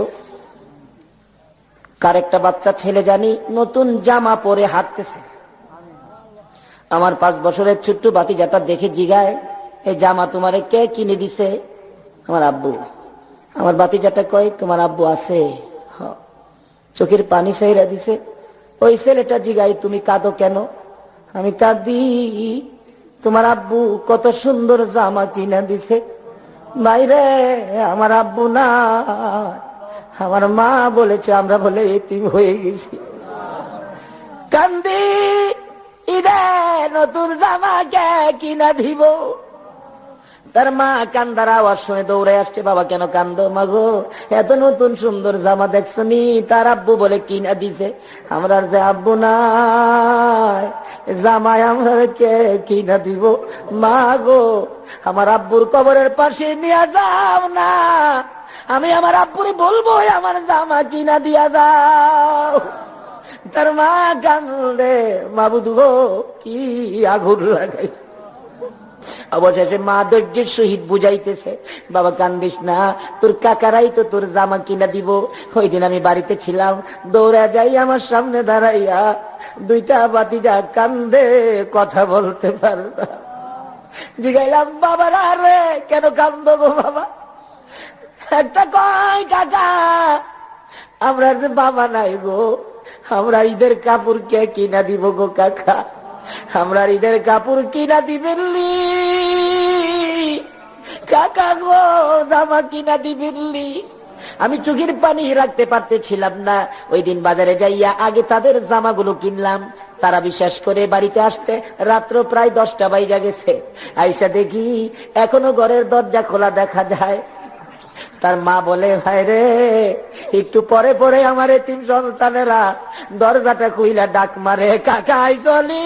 কার একটা বাচ্চা ছেলে জানি নতুন জামা পরে হাঁটতেছে। আমার পাঁচ বছরের ছোট্ট ভাতিজাটা দেখে জিগায়, এই জামা তোমারে কে কিনে দিছে? আমার আব্বু। আমার ভাতিজাটা কয় তোমার আব্বু আছে? চোখের পানি সাইরা দিছে। ওই ছেলেটা জিগায় তুমি কাঁদো কেন? আমি কাঁদি তোমার আব্বু কত সুন্দর জামা কিনা দিছে। বাইরে আমার আব্বু না, আমার মা বলেছে আমরা বলে এতিম হয়ে গেছি। কান্দি ঈদে নতুন জামা কে কিনা দিব? তার মা কান্দার আওয়াজ শুনে দৌড়ে আসছে, বাবা কেন কান্দো? মাগো এত নতুন সুন্দর জামা দেখছনি, তার আব্বু বলে কিনা দিছে। আমরা যে আব্বু নাই, জামাই আমরা কে কিনা দিব? মা গো আমার আব্বুর কবরের পাশে নিয়ে যাও না, আমি আমার আব্বুরে বলবো আমার জামা কিনা দিয়া যাও। তার মা কান্দে, মাবুদ গো কি আগুন লাগাই। অবশেষে মা ধৈর্যের সহিত বুঝাইতেছে, বাবা কান্দিস না, তোর কাকারাই তো তোর জামা কিনা দিব। ওই দিন আমি বাড়িতে ছিলাম, দৌড়া যাই আমার সামনে দাঁড়াইয়া দুইটা ভাতিজা কান্দে, কথা বলতে পারবা। জিগাইলাম বাবারা রে কেন কান্দো গো বাবা? একটা কয় কাকা আমরা যে বাবা নাই গো, আমরা ঈদের কাপড় কে কিনা দিব গো কাকা, আমরা ঈদের কাপড় কিনা দিবেনলি কাকা গো, জামা কিনা দিবেনলি। আমি চোখের পানি রাখতে পারতেছিলাম না। ওই দিন বাজারে যাইয়া আগে তাদের জামাগুলো কিনলাম। তারা বিশ্বাস করে বাড়িতে আসতে রাত্র প্রায় দশটা বাইজা গেছে। আইসা দেখি এখনো ঘরের দরজা খোলা দেখা যায়। তার মা বলে ভাই রে একটু পরে পরে আমার এতিম সন্তানেরা দরজাটা খুইলা ডাক মারে, কাকা আইসলি।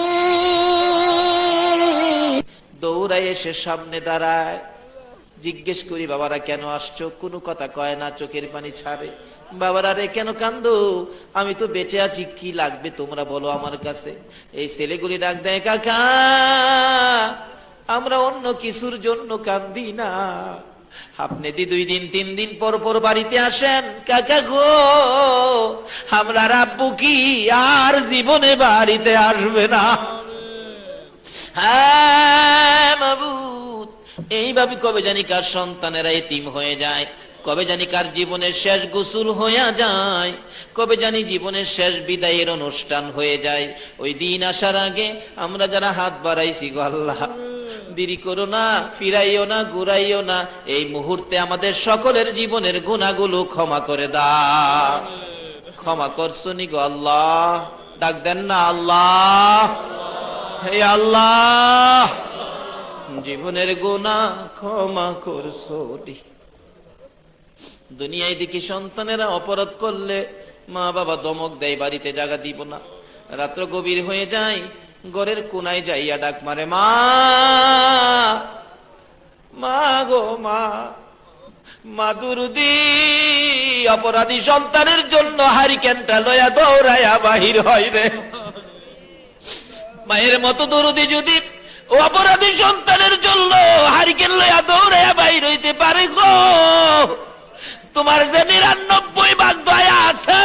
দৌড়াই এসে সামনে দাঁড়ায়, জিজ্ঞেস করি বাবারা কেন আসছো? কোনো কথা কয় না, চোখের পানি ছাড়ে। বাবারা রে কেন কান্দো? আমি তো বেঁচে আছি, কি লাগবে তোমরা বলো আমার কাছে। এই ছেলেগুলি ডাক দেয়, কাকা আমরা অন্য কিছুর জন্য কান্দি না, আপনি দি দুই দিন তিন দিন পর পর বাড়িতে আসেন কাকা গো, আমরা আব্বু কি আর জীবনে বাড়িতে আসবে না। হ্যাঁ মাবুদ, এইভাবে কবে জানি কার সন্তানেরা এতিম হয়ে যায়, কবে জানি কার জীবনের শেষ গোসল হয়ে যায়, কবে জানি জীবনের শেষ বিদায়ের অনুষ্ঠান হয়ে যায়। ওই দিন আসার আগে আমরা যারা হাত বাড়াইছি গো আল্লাহ, দেরি করো না, ফিরাইও না, ঘুরাইও না। এই মুহূর্তে আমাদের সকলের জীবনের গুনাহগুলো ক্ষমা করে দাও। ক্ষমা করছো নি গো আল্লাহ? ডাক দেন না আল্লাহ, হে আল্লাহ জীবনের গুনাহ ক্ষমা করছো নি। দুনিয়ায় দেখি সন্তানেরা অপরাধ করলে মা বাবা দমক দেয়, বাড়িতে জায়গা দিব না। রাত্র গভীর হয়ে যায়, ঘরের কোনায় যাইয়া ডাক মারে, মা মা গো মা, মা দুরুদি। অপরাধী সন্তানের জন্য হারিকেনটা লয়া দৌড়াইয়া বাহির হয় রে। মায়ের মতো দুরুদি যদি ও অপরাধী সন্তানের জন্য হারিকেন লয়া দৌড়াইয়া বাহির হইতে পারে গো, তোমার যে নিরানব্বই ভাগ দয়া আছে,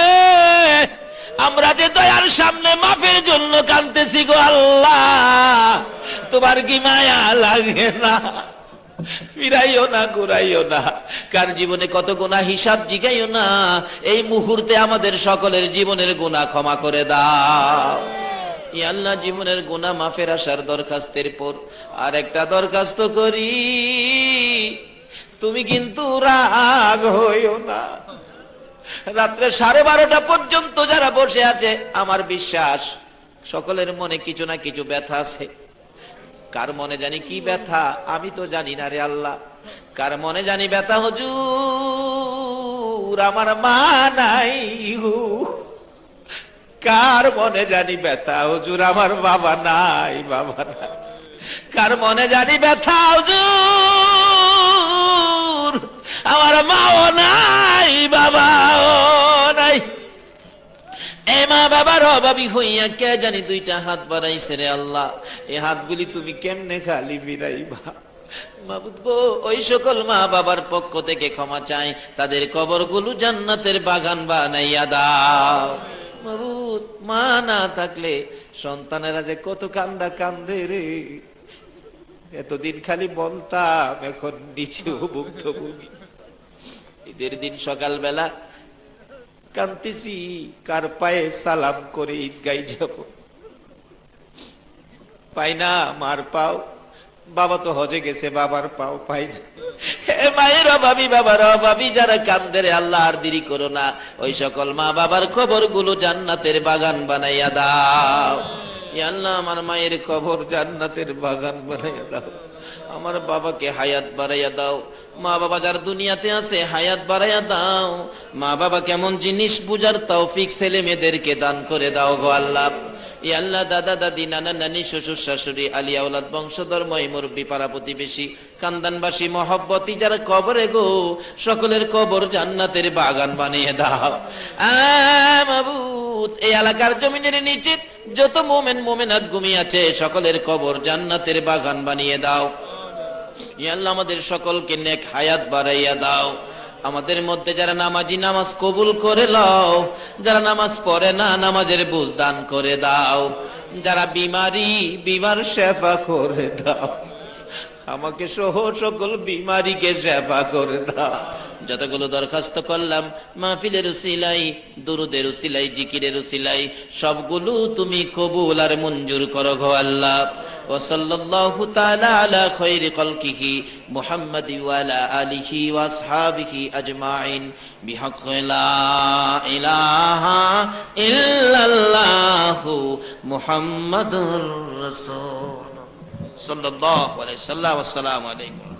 আমরা যে দয়ার সামনে মাফের জন্য কাঁদতেছি গো আল্লাহ, তোমার কি মায়া লাগে না? ফিরাইও না, ঘুরাইও না। কার জীবনে কত গুনাহ হিসাব জিগাইও না। এই মুহূর্তে আমাদের সকলের জীবনের গুনাহ ক্ষমা করে দাও। ইয়া আল্লাহ, জীবনের গুনাহ মাফের আসার দরখাস্তের পর আর একটা দরখাস্ত করি, তুমি কিন্তু রাগ হইও না। রাত্রে সাড়ে বারোটা পর্যন্ত যারা বসে আছে, আমার বিশ্বাস সকলের মনে কিছু না কিছু ব্যথা আছে। কার মনে জানি কি ব্যথা আমি তো জানি না রে আল্লাহ। কার মনে জানি ব্যথা, হুজুর আমার মা নাই। কার মনে জানি ব্যথা, হুজুর আমার বাবা নাই, বাবা নাই। কার মনে জানি ব্যথা, হুজুর আমার মাও নাই, বাবাও নাই। এ মা বাবার অভাবী হইয়া কে জানি দুইটা হাত বাড়াইছে রে আল্লাহ। এই হাতগুলি তুমি কেমনে খালি ফিরাইবা? মাবুদ গো, ওই সকল মা বাবার পক্ষ থেকে ক্ষমা চাই, তাদের কবরগুলো জান্নাতের বাগান বানাইয়া দাও। মাবুদ, মা না থাকলে সন্তানেরা যে কত কান্দা কান্দে রে। এতদিন খালি বলতাম, এখন নিচেও ভুক্তভোগী। ঈদের দিন সকালবেলা কান্তিছি, কার পায়ে সালাম করে ঈদগাই যাব, পাই না মার পাও। বাবা তো হজে গেছে, বাবার পাও পাই না। হে মায়ের অভাবী, বাবার অভাবী যারা কান্দে রে আল্লাহ, আর দেরি করো না। ওই সকল মা বাবার কবরগুলো জান্নাতের বাগান বানাইয়া দাও। ইয়া আল্লাহ, আমার মায়ের কবর জান্নাতের বাগান বানাইয়া দাও। আমার বাবাকে হায়াত বাড়াইয়া দাও। মা বাবা যার দুনিয়াতে আছে হায়াত বাড়াইয়া দাও। মা বাবা কেমন জিনিস বুঝার তৌফিক ছেলে মেয়েদেরকে দান করে দাও গো আল্লাহ। ইয়া আল্লাহ, দাদা দাদি, নানা নানি, শ্বশুর শাশুড়ি, আলিয়া আওলাদ, বংশধর, মই মুরব্বী, পাড়া প্রতিবেশী, কান্দানবাসী, মহব্বতী যারা কবরে গো, সকলের কবর জান্নাতের বাগান বানিয়ে দাও। মাবুদ, এই এলাকার জমিনের নিচে যত মোমেন মোমেনাত ঘুমিয়ে আছে, সকলের কবর জান্নাতের বাগান বানিয়ে দাও। ইয়া আল্লাহ, আমাদের সকলকে নেক হায়াত বাড়াইয়া দাও। আমাদের মধ্যে যারা নামাজি, নামাজ কবুল করে লও। যারা নামাজ পড়ে না, নামাজের বুঝ দান করে দাও। যারা বিমারি, বিমার সেবা করে দাও। আমাকে সহ সকল বিমারিকে সেবা করে দাও। যতগুলো দরখাস্ত করলাম মাহফিলের উসিলাই, দুরুদের উসিলাই, জিকিরের উসিলাই, সবগুলো তুমি কবুল আর মঞ্জুর করো গো আল্লাহ। ওয়া সাল্লাল্লাহু তাআলা আলা খায়রি খালকিহি মুহাম্মাদি ওয়া আলা আলিহি ওয়া আসহাবিহি আজমাইন বিহাক্কি লা ইলাহা ইল্লাল্লাহু মুহাম্মাদুর রাসূল সাল্লাল্লাহু আলাইহি ওয়াসাল্লাম। আসসালামু আলাইকুম।